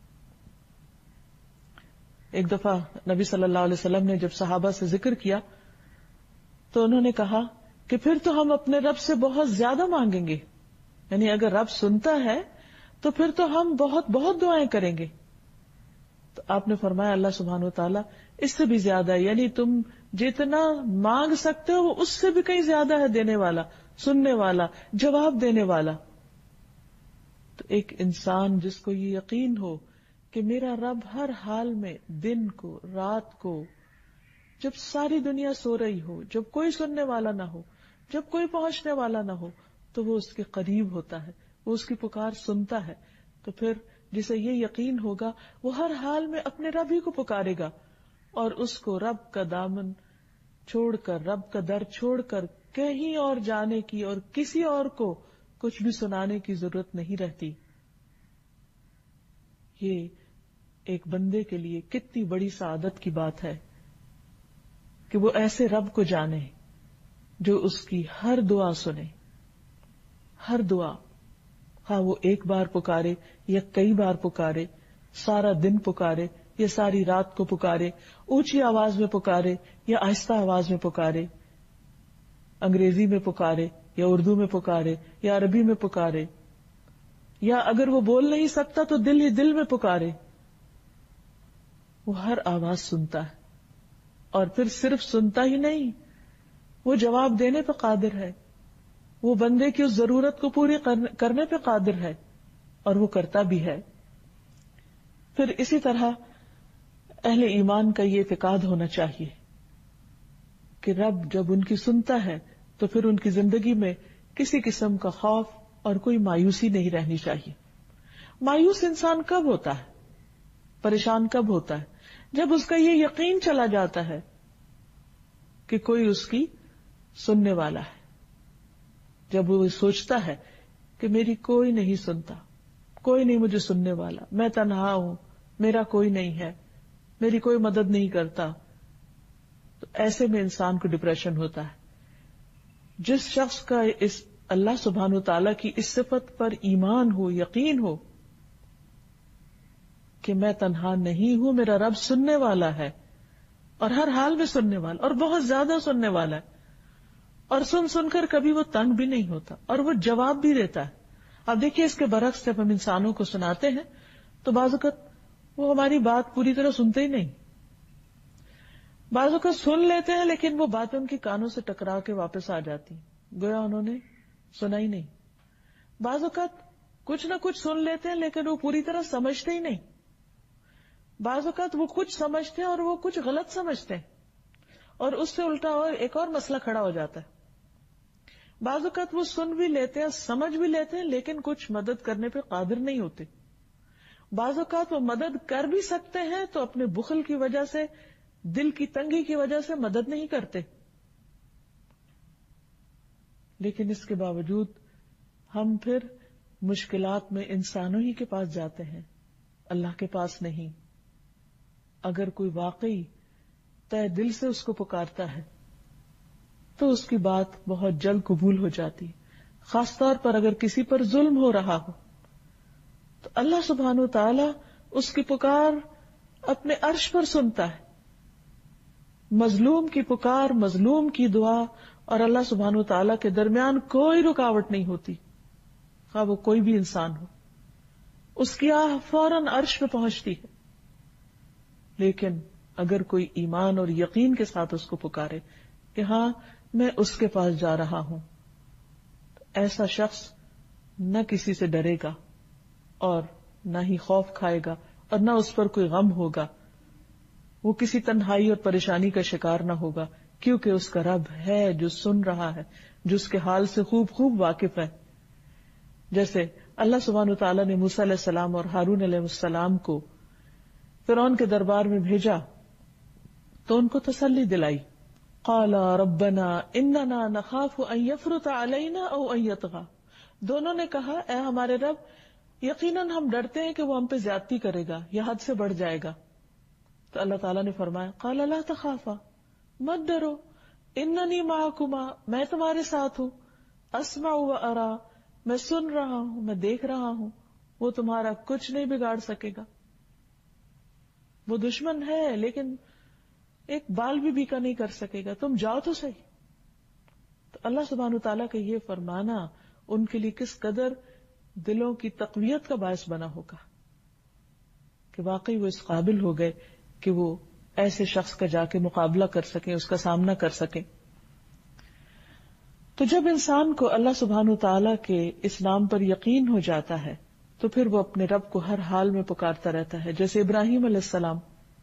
ایک دفعہ نبی صلی اللہ علیہ وسلم نے جب صحابہ سے ذکر کیا تو انہوں نے کہا کہ پھر تو ہم اپنے رب سے بہت زیادہ مانگیں گے، یعنی اگر رب سنتا ہے تو پھر تو ہم بہت بہت دعائیں کریں گے. تو آپ نے فرمایا اللہ سبحانہ و تعالیٰ اس سے بھی زیادہ ہے، یعنی تم جتنا مانگ سکتے ہو وہ اس سے بھی کہیں زیادہ ہے دینے والا، سننے والا، جواب دینے والا. تو ایک انسان جس کو یہ یقین ہو کہ میرا رب ہر حال میں، دن کو، رات کو، جب ساری دنیا سو رہی ہو، جب کوئی سننے والا نہ ہو، جب کوئی پہنچنے والا نہ ہو، تو وہ اس کے قریب ہوتا ہے، وہ اس کی پکار سنتا ہے. تو پھر جسے یہ یقین ہوگا وہ ہر حال میں اپنے رب ہی کو پکارے گا اور اس کو رب کا دامن چھوڑ کر، رب کا در چھوڑ کر کہیں اور جانے کی اور کسی اور کو کچھ بھی سنانے کی ضرورت نہیں رہتی. یہ ایک بندے کے لیے کتنی بڑی سعادت کی بات ہے کہ وہ ایسے رب کو جانے جو اس کی ہر دعا سنے، ہر دعا، ہاں وہ ایک بار پکارے یا کئی بار پکارے، سارا دن پکارے یا ساری رات کو پکارے، اونچی آواز میں پکارے یا آہستہ آواز میں پکارے، انگریزی میں پکارے یا اردو میں پکارے یا عربی میں پکارے، یا اگر وہ بول نہیں سکتا تو دل ہی دل میں پکارے، وہ ہر آواز سنتا ہے. اور پھر صرف سنتا ہی نہیں، وہ جواب دینے پہ قادر ہے، وہ بندے کی اس ضرورت کو پوری کرنے پہ قادر ہے اور وہ کرتا بھی ہے. پھر اسی طرح اہل ایمان کا یہ اعتقاد ہونا چاہیے کہ رب جب ان کی سنتا ہے تو پھر ان کی زندگی میں کسی قسم کا خوف اور کوئی مایوسی نہیں رہنی چاہیے. مایوس انسان کب ہوتا ہے، پریشان کب ہوتا ہے؟ جب اس کا یہ یقین چلا جاتا ہے کہ کوئی اس کی سننے والا ہے، جب وہ سوچتا ہے کہ میری کوئی نہیں سنتا، کوئی نہیں مجھے سننے والا، میں تنہا ہوں، میرا کوئی نہیں ہے، میری کوئی مدد نہیں کرتا، تو ایسے میں انسان کو ڈپریشن ہوتا ہے. جس شخص کا اس اللہ سبحانہ و تعالیٰ کی اس صفت پر ایمان ہو، یقین ہو کہ میں تنہا نہیں ہوں، میرا رب سننے والا ہے اور ہر حال میں سننے والا اور بہت زیادہ سننے والا ہے، اور سن سن کر کبھی وہ تنگ بھی نہیں ہوتا اور وہ جواب بھی دیتا ہے. اب دیکھیے اس کے برعکس جب ہم انسانوں کو سناتے ہیں تو بعض اوقات وہ ہماری بات پوری طرح سنتے ہی نہیں، بعض اوقات سن لیتے ہیں لیکن وہ بات ان کے کانوں سے ٹکرا کے واپس آ جاتی، گویا انہوں نے سنا ہی نہیں. بعض اوقات کچھ نہ کچھ سن لیتے ہیں لیکن وہ پوری طرح سمجھتے ہی نہیں. بعض اوقات وہ کچھ سمجھتے ہیں اور وہ کچھ غلط سمجھتے ہیں اور اس سے الٹا اور ایک اور مسئلہ کھڑا ہو جاتا ہے. بعض اوقات وہ سن بھی لیتے ہیں، سمجھ بھی لیتے ہیں، لیکن کچھ مدد کرنے پہ قادر نہیں ہوتے. بعض اوقات وہ مدد کر بھی سکتے ہیں تو اپنے بخل کی وجہ سے، دل کی تنگی کی وجہ سے مدد نہیں کرتے. لیکن اس کے باوجود ہم پھر مشکلات میں انسانوں ہی کے پاس جاتے ہیں، اللہ کے پاس نہیں. اگر کوئی واقعی تہ دل سے اس کو پکارتا ہے تو اس کی بات بہت جلد قبول ہو جاتی ہے. خاص طور پر اگر کسی پر ظلم ہو رہا ہو تو اللہ سبحانہ وتعالی اس کی پکار اپنے عرش پر سنتا ہے. مظلوم کی پکار، مظلوم کی دعا اور اللہ سبحانہ وتعالی کے درمیان کوئی رکاوٹ نہیں ہوتی، خواہ وہ کوئی بھی انسان ہو. اس کی آہ فوراً عرش پہ پہنچتی ہے. لیکن اگر کوئی ایمان اور یقین کے ساتھ اس کو پکارے کہ ہاں میں اس کے پاس جا رہا ہوں، تو ایسا شخص نہ کسی سے ڈرے گا اور نہ ہی خوف کھائے گا اور نہ اس پر کوئی غم ہوگا. وہ کسی تنہائی اور پریشانی کا شکار نہ ہوگا کیونکہ اس کا رب ہے جو سن رہا ہے، جو اس کے حال سے خوب خوب واقف ہے. جیسے اللہ سبحانہ وتعالیٰ نے موسیٰ علیہ السلام اور ہارون علیہ السلام کو فرعون کے دربار میں بھیجا تو ان کو تسلی دلائی. قالا ربنا اننا نخاف ان یفرط علینا او ان یطغی. دونوں نے کہا اے ہمارے رب یقیناً ہم ڈرتے ہیں کہ وہ ہم پہ زیادتی کرے گا یا حد سے بڑھ جائے گا. تو اللہ تعالیٰ نے فرمایا قالا لا تخافا، مت ڈرو، اننی معکما، میں تمہارے ساتھ ہوں، اسمع و ارا، میں سن رہا ہوں، میں دیکھ رہا ہوں، وہ تمہارا کچھ نہیں بگاڑ سکے گا. وہ دشمن ہے لیکن ایک بال بھی بیکا نہیں کر سکے گا، تم جاؤ تو صحیح. تو اللہ سبحانہ تعالیٰ کا یہ فرمانا ان کے لیے کس قدر دلوں کی تقویت کا باعث بنا ہوگا کہ واقعی وہ اس قابل ہو گئے کہ وہ ایسے شخص کا جا کے مقابلہ کر سکیں، اس کا سامنا کر سکیں. تو جب انسان کو اللہ سبحانہ تعالیٰ کے اس نام پر یقین ہو جاتا ہے تو پھر وہ اپنے رب کو ہر حال میں پکارتا رہتا ہے. جیسے ابراہیم علیہ السلام،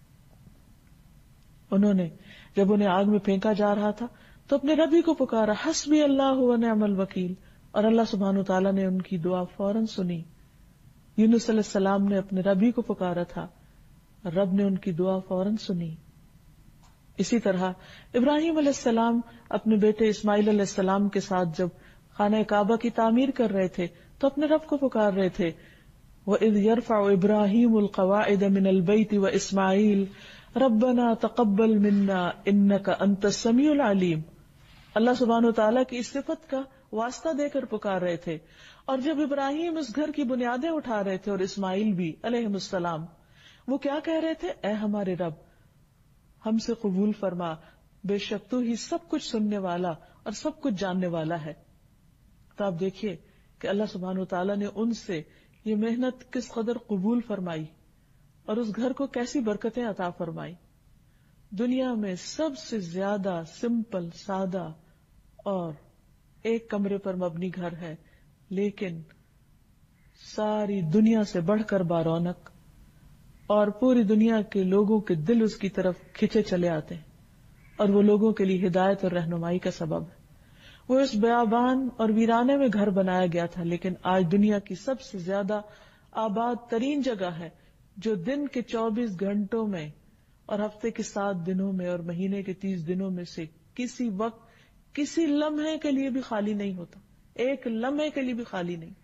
انہوں نے جب انہیں آگ میں پھینکا جا رہا تھا تو اپنے رب ہی کو پکارا، حسبی اللہ و نعم الوکیل، اور اللہ سبحانہ تعالیٰ نے ان کی دعا فوراً سنی. یونس علیہ السلام نے اپنے رب ہی کو پکارا تھا، رب نے ان کی دعا فوراً سنی. اسی طرح ابراہیم علیہ السلام اپنے بیٹے اسماعیل علیہ السلام کے ساتھ جب خانہ کعبہ کی تعمیر کر رہے تھے تو اپنے رب کو پکار رہے تھے. وَإِذْ يَرْفَعُ إِبْرَاهِيمُ الْقَوَاعِدَ مِنَ الْبَيْتِ وَإِسْمَاعِيلُ رَبَّنَا تَقَبَّلْ مِنَّا إِنَّكَ أَنْتَ السَّمِيعُ الْعَلِيمُ. اللہ سبحانہ وتعالیٰ کی اس صفت کا واسطہ دے کر پکار رہے تھے. اور جب ابراہیم اس گھر کی بنیادیں اٹھا رہے تھے اور اسماعیل بھی علیہ السلام، وہ کیا کہہ رہے تھے؟ اے ہمارے رب ہم سے قبول فرما، بے شک تو ہی سب کچھ سننے والا اور سب کچھ جاننے والا ہے. تو آپ دیکھیے کہ اللہ سبحانہ وتعالیٰ نے ان سے یہ محنت کس قدر قبول فرمائی اور اس گھر کو کیسی برکتیں عطا فرمائی. دنیا میں سب سے زیادہ سمپل، سادہ اور ایک کمرے پر مبنی گھر ہے، لیکن ساری دنیا سے بڑھ کر بارونق، اور پوری دنیا کے لوگوں کے دل اس کی طرف کھچے چلے آتے ہیں، اور وہ لوگوں کے لیے ہدایت اور رہنمائی کا سبب ہے. وہ اس بیابان اور ویرانے میں گھر بنایا گیا تھا، لیکن آج دنیا کی سب سے زیادہ آباد ترین جگہ ہے، جو دن کے چوبیس گھنٹوں میں اور ہفتے کے سات دنوں میں اور مہینے کے تیس دنوں میں سے کسی وقت کسی لمحے کے لیے بھی خالی نہیں ہوتا، ایک لمحے کے لیے بھی خالی نہیں.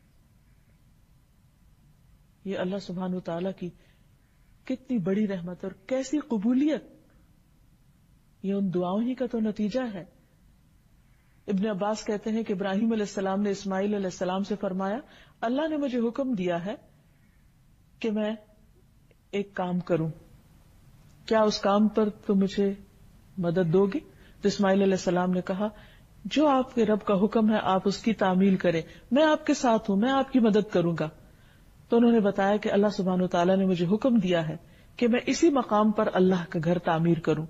یہ اللہ سبحانہ تعالیٰ کی کتنی بڑی رحمت اور کیسی قبولیت، یہ ان دعاؤں ہی کا تو نتیجہ ہے. ابن عباس کہتے ہیں کہ ابراہیم علیہ السلام نے اسماعیل علیہ السلام سے فرمایا، اللہ نے مجھے حکم دیا ہے کہ میں ایک کام کروں، کیا اس کام پر تو مجھے مدد دو گی؟ تو اسماعیل علیہ السلام نے کہا، جو آپ کے رب کا حکم ہے آپ اس کی تعمیل کریں، میں آپ کے ساتھ ہوں، میں آپ کی مدد کروں گا. تو انہوں نے بتایا کہ اللہ سبحانہ وتعالیٰ نے مجھے حکم دیا ہے کہ میں اسی مقام پر اللہ کا گھر تعمیر کروں.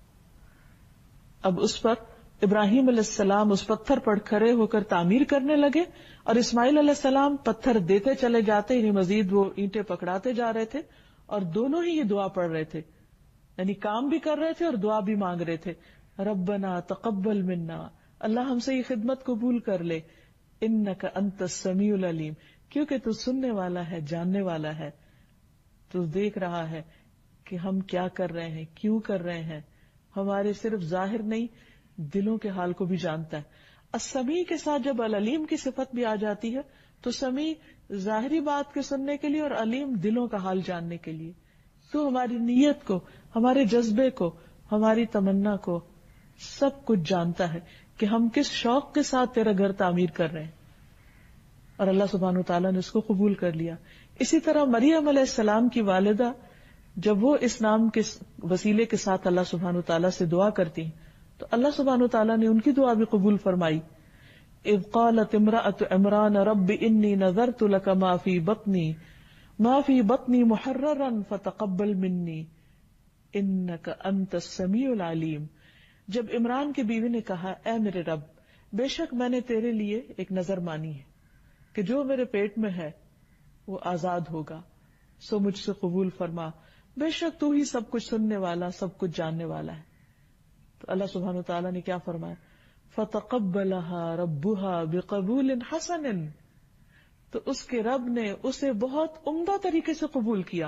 اب اس پر ابراہیم علیہ السلام اس پتھر پر کھڑے ہو کر تعمیر کرنے لگے اور اسماعیل علیہ السلام پتھر دیتے چلے جاتے، یعنی مزید وہ اینٹیں پکڑاتے جا رہے تھے، اور دونوں ہی یہ دعا پڑھ رہے تھے، یعنی کام بھی کر رہے تھے اور دعا بھی مانگ رہے تھے. ربنا تقبل منا، اللہ ہم سے یہ خدمت قبول کر لے، انک انت السمیع العلیم، کیونکہ تو سننے والا ہے، جاننے والا ہے، تو دیکھ رہا ہے کہ ہم کیا کر رہے ہیں، کیوں کر رہے ہیں، ہمارے صرف ظاہر نہیں دلوں کے حال کو بھی جانتا ہے. السمیع کے ساتھ جب العلیم کی صفت بھی آ جاتی ہے تو سمیع ظاہری بات کے سننے کے لیے اور علیم دلوں کا حال جاننے کے لیے. تو ہماری نیت کو، ہمارے جذبے کو، ہماری تمنا کو سب کچھ جانتا ہے کہ ہم کس شوق کے ساتھ تیرا گھر تعمیر کر رہے ہیں، اور اللہ سبحانہ وتعالیٰ نے اس کو قبول کر لیا. اسی طرح مریم علیہ السلام کی والدہ جب وہ اس نام کے وسیلے کے ساتھ اللہ سبحانہ وتعالیٰ سے دعا کرتی ہیں تو اللہ سبحانہ وتعالیٰ نے ان کی دعا بھی قبول فرمائی. اذ قالت امرأة عمران رب انی نذرت لک ما فی بطنی ما فی بطنی محررا فتقبل منی انک انت السمیع العلیم. جب عمران کی بیوی نے کہا، اے میرے رب، بے شک میں نے تیرے لیے ایک نظر مانی ہے کہ جو میرے پیٹ میں ہے وہ آزاد ہوگا، سو مجھ سے قبول فرما، بے شک تو ہی سب کچھ سننے والا، سب کچھ جاننے والا ہے. تو اللہ سبحانہ و تعالیٰ نے کیا فرمایا؟ فَتَقَبَّلَهَا رَبُّهَا بِقَبُولٍ حَسَنٍ، تو اس کے رب نے اسے بہت عمدہ طریقے سے قبول کیا.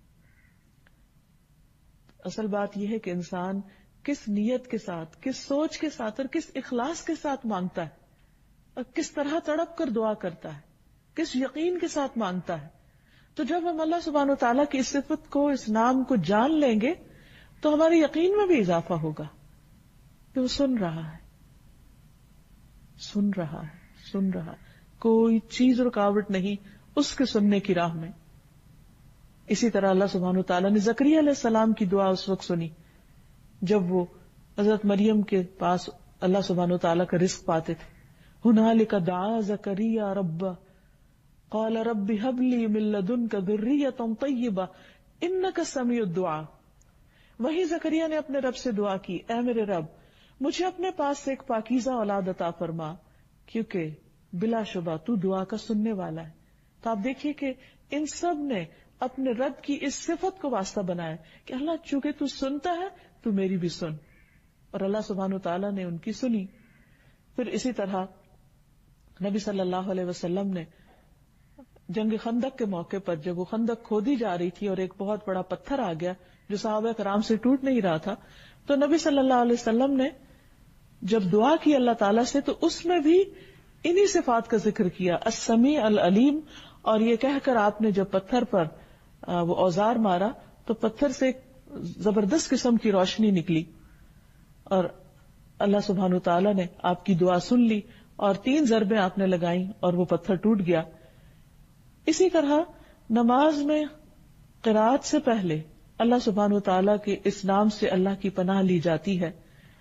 اصل بات یہ ہے کہ انسان کس نیت کے ساتھ، کس سوچ کے ساتھ اور کس اخلاص کے ساتھ مانگتا ہے اور کس طرح تڑپ کر دعا کرتا ہے، کس یقین کے ساتھ مانگتا ہے. تو جب ہم اللہ سبحانہ و تعالیٰ کی اس صفت کو، اس نام کو جان لیں گے تو ہمارے یقین میں بھی اضافہ ہوگا کہ وہ سن رہا ہے، سن رہا ہے، سن رہا ہے. کوئی چیز رکاوٹ نہیں اس کے سننے کی راہ میں. اسی طرح اللہ سبحانہ و تعالیٰ نے زکریا علیہ السلام کی دعا اس وقت سنی جب وہ حضرت مریم کے پاس اللہ سبحانہ و تعالیٰ کا رزق پاتے تھے. ہنالک دعا زکریا ربہ قال رب هب لي من لدنك ذرية طيبة انك سميع الدعاء. وہی زکریا نے اپنے رب سے دعا کی، اے میرے رب مجھے اپنے پاس سے ایک پاکیزہ اولاد عطا فرما، کیونکہ بلا شبہ تو دعا کا سننے والا ہے. تو آپ دیکھیے کہ ان سب نے اپنے رب کی اس صفت کو واسطہ بنایا کہ اللہ چونکہ تو سنتا ہے تو میری بھی سن، اور اللہ سبحانہ تعالیٰ نے ان کی سنی. پھر اسی طرح نبی صلی اللہ علیہ وسلم نے جنگ خندق کے موقع پر جب وہ خندق کھودی جا رہی تھی اور ایک بہت بڑا پتھر آ گیا جو صحابہ کرام سے ٹوٹ نہیں رہا تھا، تو نبی صلی اللہ علیہ وسلم نے جب دعا کی اللہ تعالیٰ سے تو اس میں بھی انہی صفات کا ذکر کیا، السمیع العلیم. اور یہ کہہ کر آپ نے جب پتھر پر وہ اوزار مارا تو پتھر سے ایک زبردست قسم کی روشنی نکلی اور اللہ سبحانہ تعالیٰ نے آپ کی دعا سن لی اور تین ضربیں آپ نے لگائیں اور وہ پتھر ٹوٹ گیا. اسی طرح نماز میں قرات سے پہلے اللہ سبحانہ تعالیٰ کے اس نام سے اللہ کی پناہ لی جاتی ہے.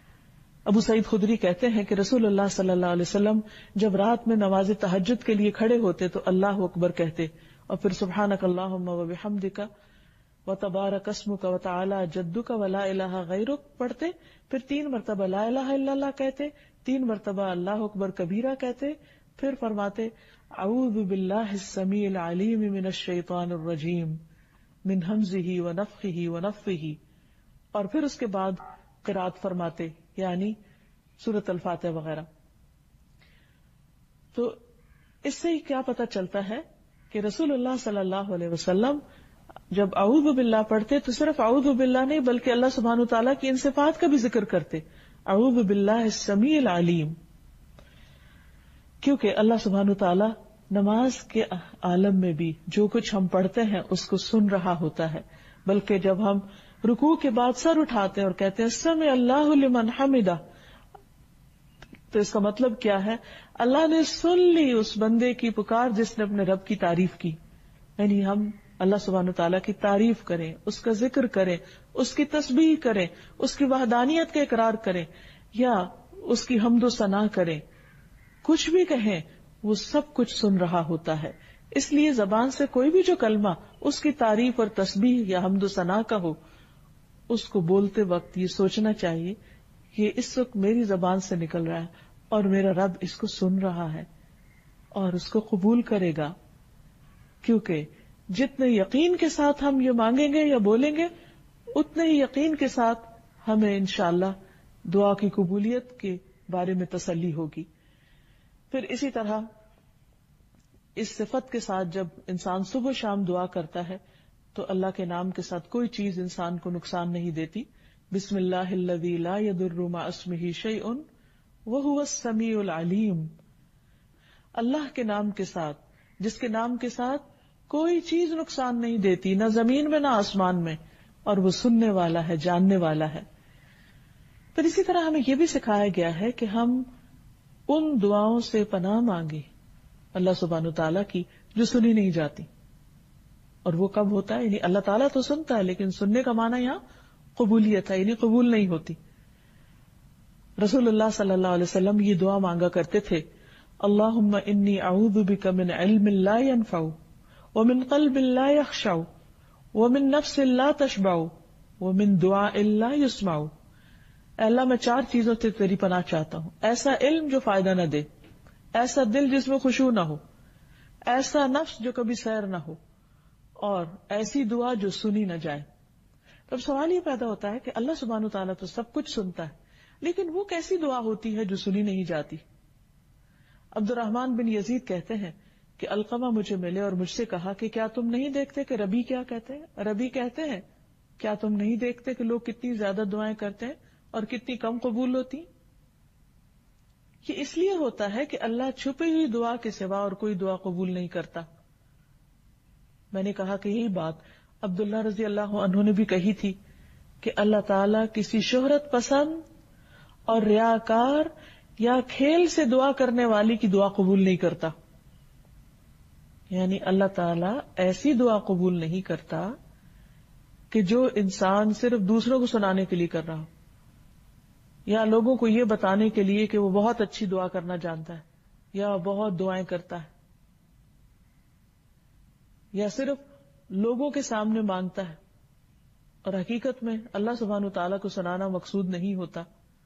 ابو سعید خدری کہتے ہیں کہ رسول اللہ صلی اللہ علیہ وسلم جب رات میں نماز تہجد کے لیے کھڑے ہوتے تو اللہ اکبر کہتے اور پھر سبحانک اللہم و بحمدک و تبارک اسمک و تعالی جدک و لا الہ غیرک پڑھتے، پھر تین مرتبہ لا الہ الا اللہ کہتے، تین مرتبہ اللہ اکبر کبیرہ کہتے، پھر فرماتے اعوذ باللہ السمیع العلیم من الشیطان الرجیم من ہمزہ ونفخہ ونفثہ، اور پھر اس کے بعد قرات فرماتے یعنی سورۃ الفاتحہ وغیرہ. تو اس سے کیا پتہ چلتا ہے کہ رسول اللہ صلی اللہ علیہ وسلم جب اعوذ باللہ پڑھتے تو صرف اعوذ باللہ نہیں بلکہ اللہ سبحانہ تعالیٰ کی ان صفات کا بھی ذکر کرتے، اعوذ باللہ السمیع العلیم، کیونکہ اللہ سبحانہ تعالیٰ نماز کے عالم میں بھی جو کچھ ہم پڑھتے ہیں اس کو سن رہا ہوتا ہے. بلکہ جب ہم رکوع کے بعد سر اٹھاتے ہیں اور کہتے ہیں سمع اللہ لمن حمدہ، تو اس کا مطلب کیا ہے؟ اللہ نے سن لی اس بندے کی پکار جس نے اپنے رب کی تعریف کی. یعنی ہم اللہ سبحانہ تعالیٰ کی تعریف کریں، اس کا ذکر کریں، اس کی تسبیح کریں، اس کی وحدانیت کا اقرار کریں یا اس کی حمد و ثنا کریں، کچھ بھی کہیں، وہ سب کچھ سن رہا ہوتا ہے. اس لیے زبان سے کوئی بھی جو کلمہ اس کی تعریف اور تسبیح یا حمد و ثنا کا ہو، اس کو بولتے وقت یہ سوچنا چاہیے کہ اس وقت میری زبان سے نکل رہا ہے اور میرا رب اس کو سن رہا ہے اور اس کو قبول کرے گا. کیونکہ جتنے یقین کے ساتھ ہم یہ مانگیں گے یا بولیں گے اتنے ہی یقین کے ساتھ ہمیں انشاءاللہ دعا کی قبولیت کے بارے میں تسلی ہوگی. پھر اسی طرح اس صفت کے ساتھ جب انسان صبح شام دعا کرتا ہے تو اللہ کے نام کے ساتھ کوئی چیز انسان کو نقصان نہیں دیتی. بسم اللہ الذی لا یضر مع اسمہ شیء وہو السمیع العلیم، اللہ کے نام کے ساتھ جس کے نام کے ساتھ کوئی چیز نقصان نہیں دیتی، نہ زمین میں نہ آسمان میں، اور وہ سننے والا ہے، جاننے والا ہے. پھر اسی طرح ہمیں یہ بھی سکھایا گیا ہے کہ ہم ان دعاؤں سے پناہ مانگے اللہ سبحانہ تعالیٰ کی جو سنی نہیں جاتی. اور وہ کب ہوتا ہے؟ یعنی اللہ تعالیٰ تو سنتا ہے لیکن سننے کا معنی یہاں قبولیت ہے، یعنی قبول نہیں ہوتی. رسول اللہ صلی اللہ علیہ وسلم یہ دعا مانگا کرتے تھے، اللہم انی اعوذ بک من علم لا ينفع ومن قلب لا يخشع ومن نفس لا تشبع ومن دعاء لا يسمع. اے اللہ میں چار چیزوں سے تیری پناہ چاہتا ہوں، ایسا علم جو فائدہ نہ دے، ایسا دل جس میں خشوع نہ ہو، ایسا نفس جو کبھی سیر نہ ہو، اور ایسی دعا جو سنی نہ جائے. تو اب سوال یہ پیدا ہوتا ہے کہ اللہ سبحانہ تعالیٰ تو سب کچھ سنتا ہے لیکن وہ کیسی دعا ہوتی ہے جو سنی نہیں جاتی؟ عبد الرحمن بن یزید کہتے ہیں کہ علقمہ مجھے ملے اور مجھ سے کہا کہ کیا تم نہیں دیکھتے کہ ربی کیا کہتے ہیں؟ ربی کہتے ہیں کیا تم نہیں دیکھتے کہ لوگ کتنی زیادہ دعائیں کرتے ہیں اور کتنی کم قبول ہوتی؟ یہ اس لیے ہوتا ہے کہ اللہ چھپی ہوئی دعا کے سوا اور کوئی دعا قبول نہیں کرتا۔ میں نے کہا کہ یہی بات عبداللہ رضی اللہ عنہ نے بھی کہی تھی کہ اللہ تعالیٰ کسی شہرت پسند اور ریاکار یا کھیل سے دعا کرنے والی کی دعا قبول نہیں کرتا۔ یعنی اللہ تعالیٰ ایسی دعا قبول نہیں کرتا کہ جو انسان صرف دوسروں کو سنانے کے لیے کر رہا ہو، یا لوگوں کو یہ بتانے کے لیے کہ وہ بہت اچھی دعا کرنا جانتا ہے یا بہت دعائیں کرتا ہے، یا صرف لوگوں کے سامنے مانگتا ہے، اور حقیقت میں اللہ سبحانہ وتعالیٰ کو سنانا مقصود نہیں ہوتا۔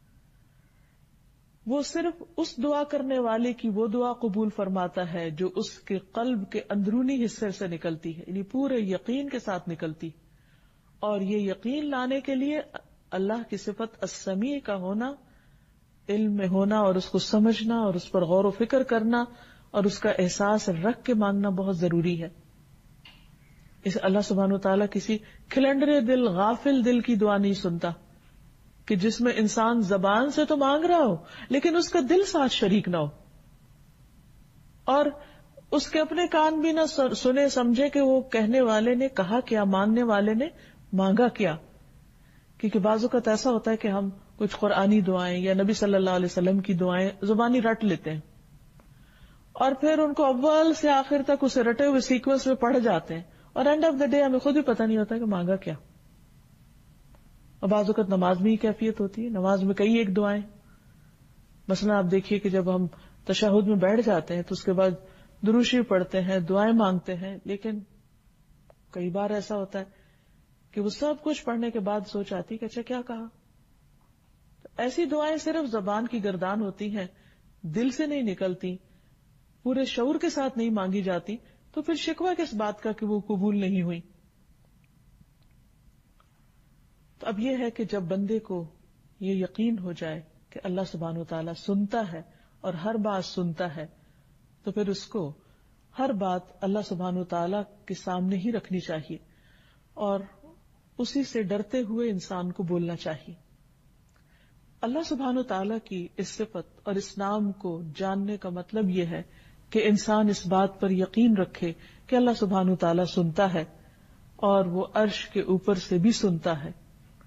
وہ صرف اس دعا کرنے والے کی وہ دعا قبول فرماتا ہے جو اس کے قلب کے اندرونی حصے سے نکلتی ہے، یعنی پورے یقین کے ساتھ نکلتی، اور یہ یقین لانے کے لیے اللہ کی صفت السمیع کا ہونا، علم میں ہونا اور اس کو سمجھنا اور اس پر غور و فکر کرنا اور اس کا احساس رکھ کے مانگنا بہت ضروری ہے۔ اس اللہ سبحانہ وتعالیٰ کسی کھلنڈرے دل، غافل دل کی دعا نہیں سنتا کہ جس میں انسان زبان سے تو مانگ رہا ہو لیکن اس کا دل ساتھ شریک نہ ہو، اور اس کے اپنے کان بھی نہ سنے سمجھے کہ وہ کہنے والے نے کہا کیا، مانگنے والے نے مانگا کیا۔ کیونکہ بعض اوقات ایسا ہوتا ہے کہ ہم کچھ قرآنی دعائیں یا نبی صلی اللہ علیہ وسلم کی دعائیں زبانی رٹ لیتے ہیں اور پھر ان کو اول سے آخر تک اسے رٹے ہوئے سیکوینس میں پڑھ جاتے ہیں، اور اینڈ آف دا ڈے ہمیں خود بھی پتہ نہیں ہوتا کہ مانگا کیا۔ اور بعض اوقات نماز میں ہی کیفیت ہوتی ہے، نماز میں کئی ایک دعائیں، مثلا آپ دیکھیے کہ جب ہم تشہد میں بیٹھ جاتے ہیں تو اس کے بعد درود شریف پڑھتے ہیں، دعائیں مانگتے ہیں، لیکن کئی بار ایسا ہوتا ہے کہ وہ سب کچھ پڑھنے کے بعد سوچ آتی کہ اچھا کیا کہا۔ تو ایسی دعائیں صرف زبان کی گردان ہوتی ہیں، دل سے نہیں نکلتی، پورے شعور کے ساتھ نہیں مانگی جاتی، تو پھر شکوہ کس بات کا کہ وہ قبول نہیں ہوئی۔ تو اب یہ ہے کہ جب بندے کو یہ یقین ہو جائے کہ اللہ سبحانہ وتعالیٰ سنتا ہے اور ہر بات سنتا ہے، تو پھر اس کو ہر بات اللہ سبحانہ وتعالیٰ کے سامنے ہی رکھنی چاہیے اور اسی سے ڈرتے ہوئے انسان کو بولنا چاہیے۔ اللہ سبحانہ وتعالیٰ کی اس صفت اور اس نام کو جاننے کا مطلب یہ ہے کہ انسان اس بات پر یقین رکھے کہ اللہ سبحانہ وتعالیٰ سنتا ہے اور وہ عرش کے اوپر سے بھی سنتا ہے۔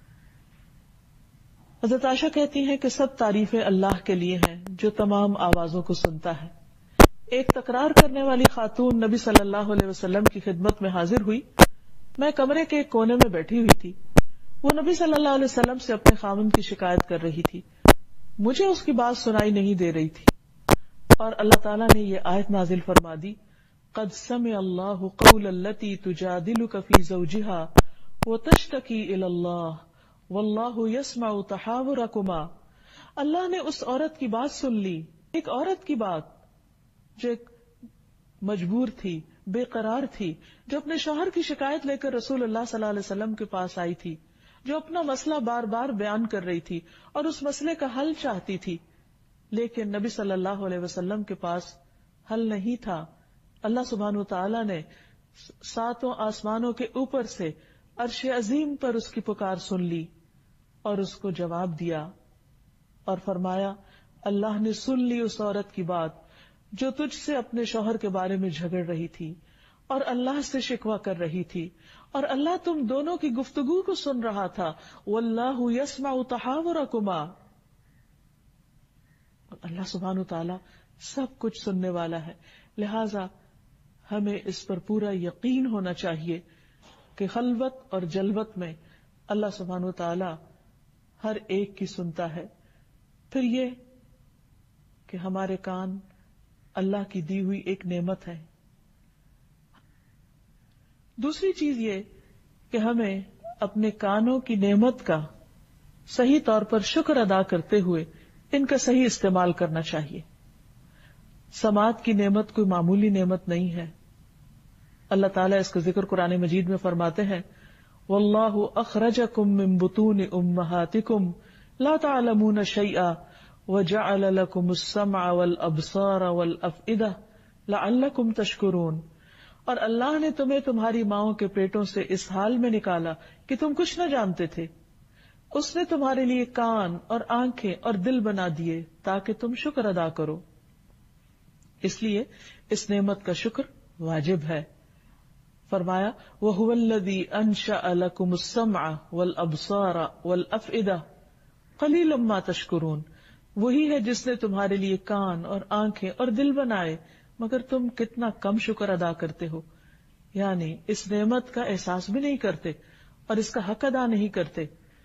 حضرت عائشہ کہتی ہیں کہ سب تعریفیں اللہ کے لیے ہیں جو تمام آوازوں کو سنتا ہے۔ ایک تکرار کرنے والی خاتون نبی صلی اللہ علیہ وسلم کی خدمت میں حاضر ہوئی۔ میں کمرے کے ایک کونے میں بیٹھی ہوئی تھی، وہ نبی صلی اللہ علیہ وسلم سے اپنے خاوند کی شکایت کر رہی تھی، مجھے اس کی بات سنائی نہیں دے رہی تھی، اور اللہ تعالیٰ نے یہ آیت نازل فرما دی، قد سمع اللہ قول التی تجادلک فی زوجہا وتشتکی الی اللہ واللہ یسمع تحاورکما۔ اللہ نے اس عورت کی بات سن لی، ایک عورت کی بات جو ایک مجبور تھی، بے قرار تھی، جو اپنے شوہر کی شکایت لے کر رسول اللہ صلی اللہ علیہ وسلم کے پاس آئی تھی، جو اپنا مسئلہ بار بار بیان کر رہی تھی اور اس مسئلے کا حل چاہتی تھی، لیکن نبی صلی اللہ علیہ وسلم کے پاس حل نہیں تھا۔ اللہ سبحانہ وتعالیٰ نے ساتوں آسمانوں کے اوپر سے عرش عظیم پر اس کی پکار سن لی اور اس کو جواب دیا اور فرمایا، اللہ نے سن لی اس عورت کی بات جو تجھ سے اپنے شوہر کے بارے میں جھگڑ رہی تھی اور اللہ سے شکوہ کر رہی تھی، اور اللہ تم دونوں کی گفتگو کو سن رہا تھا، واللہ یسمع تحاورکما، اللہ سبحانہ وتعالیٰ سب کچھ سننے والا ہے۔ لہذا ہمیں اس پر پورا یقین ہونا چاہیے کہ خلوت اور جلوت میں اللہ سبحانہ وتعالیٰ ہر ایک کی سنتا ہے۔ پھر یہ کہ ہمارے کان اللہ کی دی ہوئی ایک نعمت ہے۔ دوسری چیز یہ کہ ہمیں اپنے کانوں کی نعمت کا صحیح طور پر شکر ادا کرتے ہوئے ان کا صحیح استعمال کرنا چاہیے۔ سماعت کی نعمت کوئی معمولی نعمت نہیں ہے۔ اللہ تعالیٰ اس کا ذکر قرآن مجید میں فرماتے ہیں، واللہ اخرجکم من بطون امہاتکم لا تعلمون شيئا وجعل لكم السمع والابصار والافئدہ لعلکم تشکرون. اور اللہ نے تمہیں تمہاری ماؤں کے پیٹوں سے اس حال میں نکالا کہ تم کچھ نہ جانتے تھے. اس نے تمہارے لیے کان اور آنکھیں اور دل بنا دیے تاکہ تم شکر ادا کرو. اس لیے اس نعمت کا شکر واجب ہے. فرمایا وَهُوَ الَّذِي أَنشَأَ لَكُمُ السَّمْعَ وَالْأَبْصَارَ وَالْأَفْئِدَةَ قَلِيلًا مَا تَشْكُرُونَ. وہی ہے جس نے تمہارے لیے کان اور آنکھیں اور دل بنائے مگر تم کتنا کم شکر ادا کرتے ہو. یعنی اس نعمت کا احساس بھی نہیں کرتے اور اس کا حق ادا نہیں کرتے.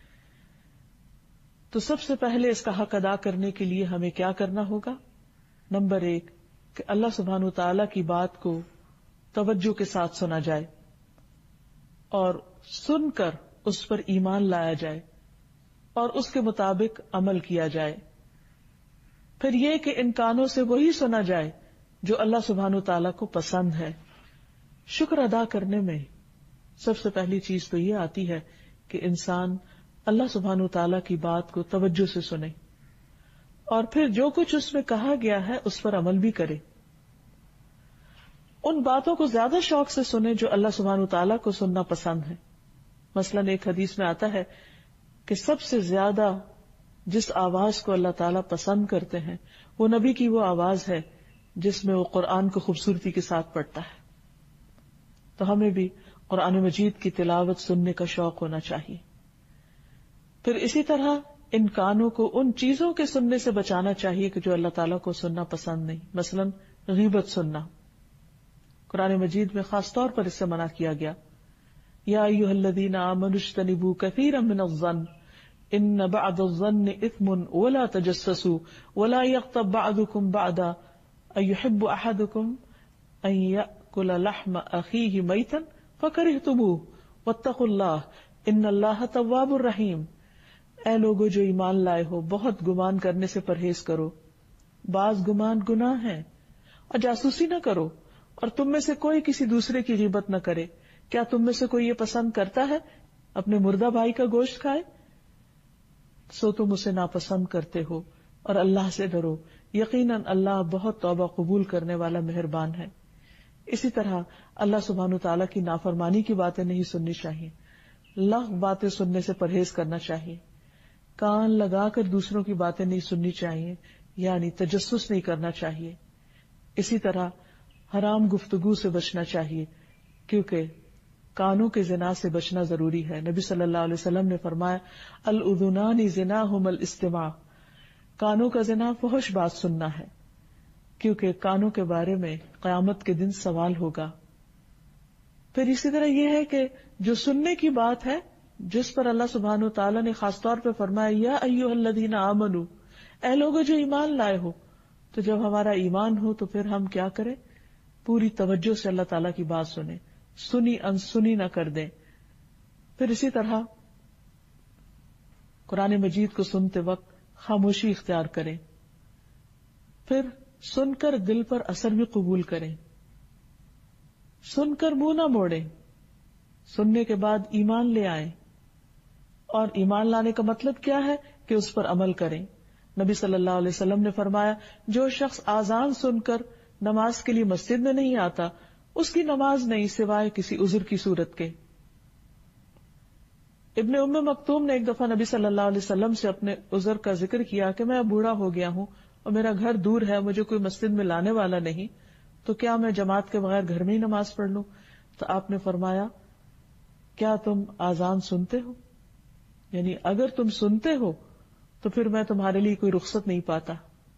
تو سب سے پہلے اس کا حق ادا کرنے کے لیے ہمیں کیا کرنا ہوگا؟ نمبر ایک کہ اللہ سبحانہ وتعالی کی بات کو توجہ کے ساتھ سنا جائے اور سن کر اس پر ایمان لایا جائے اور اس کے مطابق عمل کیا جائے. پھر یہ کہ ان کانوں سے وہی سنا جائے جو اللہ سبحانہ وتعالی کو پسند ہے. شکر ادا کرنے میں سب سے پہلی چیز تو یہ آتی ہے کہ انسان اللہ سبحانہ وتعالی کی بات کو توجہ سے سنے اور پھر جو کچھ اس میں کہا گیا ہے اس پر عمل بھی کرے. ان باتوں کو زیادہ شوق سے سنے جو اللہ سبحانہ وتعالی کو سننا پسند ہے. مثلاً ایک حدیث میں آتا ہے کہ سب سے زیادہ جس آواز کو اللہ تعالیٰ پسند کرتے ہیں وہ نبی کی وہ آواز ہے جس میں وہ قرآن کو خوبصورتی کے ساتھ پڑھتا ہے. تو ہمیں بھی قرآن مجید کی تلاوت سننے کا شوق ہونا چاہیے. پھر اسی طرح ان کانوں کو ان چیزوں کے سننے سے بچانا چاہیے کہ جو اللہ تعالیٰ کو سننا پسند نہیں. مثلاً غیبت سننا قرآن مجید میں خاص طور پر اس سے منع کیا گیا. یا ایھا الذین آمنوا اجتنبوا کثیرا من الظن ان بعض الظن اثم ولا تجسسوا ولا یغتب بعضکم بعضا ایحب احدکم ان یأکل لحم اخیہ میتا فکرہتموہ واتقوا اللہ ان اللہ تواب الرحیم. اے لوگو جو ایمان لائے ہو بہت گمان کرنے سے پرہیز کرو. بعض گمان گناہ ہے. اور جاسوسی نہ کرو اور تم میں سے کوئی کسی دوسرے کی غیبت نہ کرے. کیا تم میں سے کوئی یہ پسند کرتا ہے اپنے مردہ بھائی کا گوشت کھائے؟ سو تم اسے ناپسند کرتے ہو اور اللہ سے ڈرو. یقیناً اللہ بہت توبہ قبول کرنے والا مہربان ہے. اسی طرح اللہ سبحانہ تعالیٰ کی نافرمانی کی باتیں نہیں سننی چاہیے. لغو باتیں سننے سے پرہیز کرنا چاہیے. کان لگا کر دوسروں کی باتیں نہیں سننی چاہیے یعنی تجسس نہیں کرنا چاہیے. اسی طرح حرام گفتگو سے بچنا چاہیے کیونکہ کانوں کے زنا سے بچنا ضروری ہے. نبی صلی اللہ علیہ وسلم نے فرمایا الاذنان زناہم الاستماع. کانوں کا زنا فحش بات سننا ہے کیونکہ کانوں کے بارے میں قیامت کے دن سوال ہوگا. پھر اسی طرح یہ ہے کہ جو سننے کی بات ہے جس پر اللہ سبحانہ وتعالیٰ نے خاص طور پہ فرمایا یا ایھا الذین آمنوا، اے لوگو جو ایمان لائے ہو. تو جب ہمارا ایمان ہو تو پھر ہم کیا کریں؟ پوری توجہ سے اللہ تعالیٰ کی بات سنیں، سنی انسنی نہ کر دیں. پھر اسی طرح قرآن مجید کو سنتے وقت خاموشی اختیار کریں. پھر سن کر دل پر اثر بھی قبول کریں. سن کر منہ نہ موڑیں. سننے کے بعد ایمان لے آئیں. اور ایمان لانے کا مطلب کیا ہے کہ اس پر عمل کریں. نبی صلی اللہ علیہ وسلم نے فرمایا جو شخص آذان سن کر نماز کے لیے مسجد میں نہیں آتا اس کی نماز نہیں سوائے کسی عذر کی صورت کے. ابن ام مکتوم نے ایک دفعہ نبی صلی اللہ علیہ وسلم سے اپنے عذر کا ذکر کیا کہ میں بوڑھا ہو گیا ہوں اور میرا گھر دور ہے، مجھے کوئی مسجد میں لانے والا نہیں، تو کیا میں جماعت کے بغیر گھر میں ہی نماز پڑھ لوں؟ تو آپ نے فرمایا کیا تم آذان سنتے ہو؟ یعنی اگر تم سنتے ہو تو پھر میں تمہارے لیے کوئی رخصت نہیں پاتا.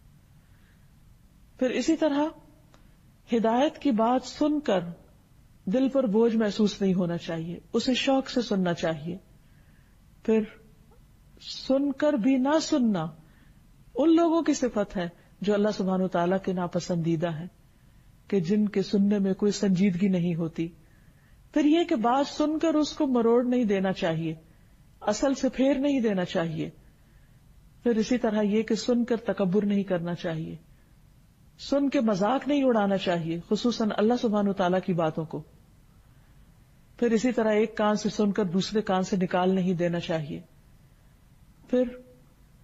پھر اسی طرح ہدایت کی بات سن کر دل پر بوجھ محسوس نہیں ہونا چاہیے، اسے شوق سے سننا چاہیے. پھر سن کر بھی نہ سننا ان لوگوں کی صفت ہے جو اللہ سبحانہ و تعالیٰ کے ناپسندیدہ ہیں، کہ جن کے سننے میں کوئی سنجیدگی نہیں ہوتی. پھر یہ کہ بات سن کر اس کو مروڑ نہیں دینا چاہیے، اصل سے پھیر نہیں دینا چاہیے. پھر اسی طرح یہ کہ سن کر تکبر نہیں کرنا چاہیے، سن کے مذاق نہیں اڑانا چاہیے، خصوصاً اللہ سبحانہ و تعالیٰ کی باتوں کو. پھر اسی طرح ایک کان سے سن کر دوسرے کان سے نکال نہیں دینا چاہیے. پھر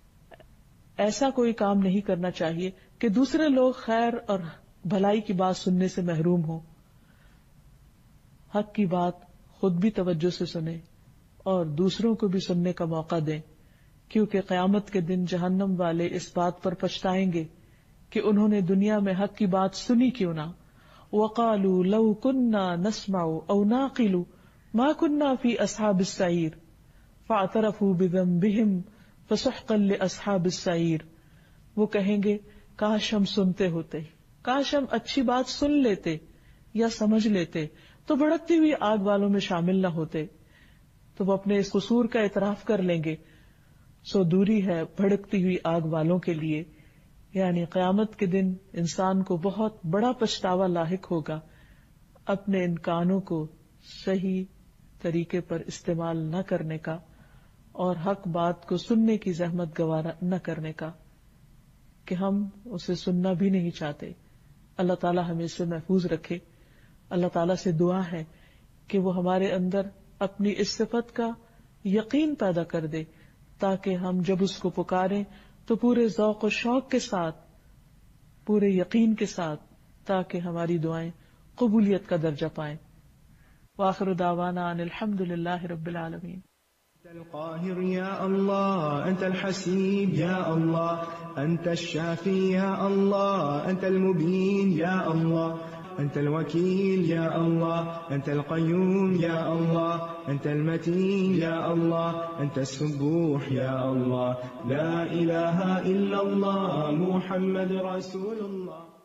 ایسا کوئی کام نہیں کرنا چاہیے کہ دوسرے لوگ خیر اور بھلائی کی بات سننے سے محروم ہوں. حق کی بات خود بھی توجہ سے سنیں اور دوسروں کو بھی سننے کا موقع دیں، کیونکہ قیامت کے دن جہنم والے اس بات پر پچھتائیں گے کہ انہوں نے دنیا میں حق کی بات سنی کیوں نہ. وَقَالُوا لَوْ كُنَّا نَسْمَعُ أَوْ نَعْقِلُ مَا كُنَّا فِي أَصْحَابِ السَّعِيرِ فَاعْتَرَفُوا بِذَنبِهِمْ فَسُحْقًا لِأَصْحَابِ السَّعِيرِ. وہ کہیں گے کاش ہم سنتے ہوتے، کاش ہم اچھی بات سن لیتے یا سمجھ لیتے تو بھڑکتی ہوئی آگ والوں میں شامل نہ ہوتے. تو وہ اپنے اس قصور کا اعتراف کر لیں گے. سو دوری ہے بھڑکتی ہوئی آگ والوں کے لیے، یعنی قیامت کے دن انسان کو بہت بڑا پچھتاوا لاحق ہوگا اپنے ان کانوں کو صحیح طریقے پر استعمال نہ کرنے کا اور حق بات کو سننے کی زحمت گوارا نہ کرنے کا، کہ ہم اسے سننا بھی نہیں چاہتے. اللہ تعالی ہمیں اس سے محفوظ رکھے. اللہ تعالیٰ سے دعا ہے کہ وہ ہمارے اندر اپنی اس صفت کا یقین پیدا کر دے تاکہ ہم جب اس کو پکاریں تو پورے ذوق و شوق کے ساتھ، پورے یقین کے ساتھ، تاکہ ہماری دعائیں قبولیت کا درجہ پائیں. وآخر دعوانا ان الحمد للہ رب العالمین. أنت القاهر يا الله، أنت الحسيب يا الله، أنت الشافي يا الله، أنت المبين يا الله، أنت الوكيل يا الله، أنت القيوم يا الله، أنت المتين يا الله، أنت السبوح يا الله، لا إله إلا الله، محمد رسول الله.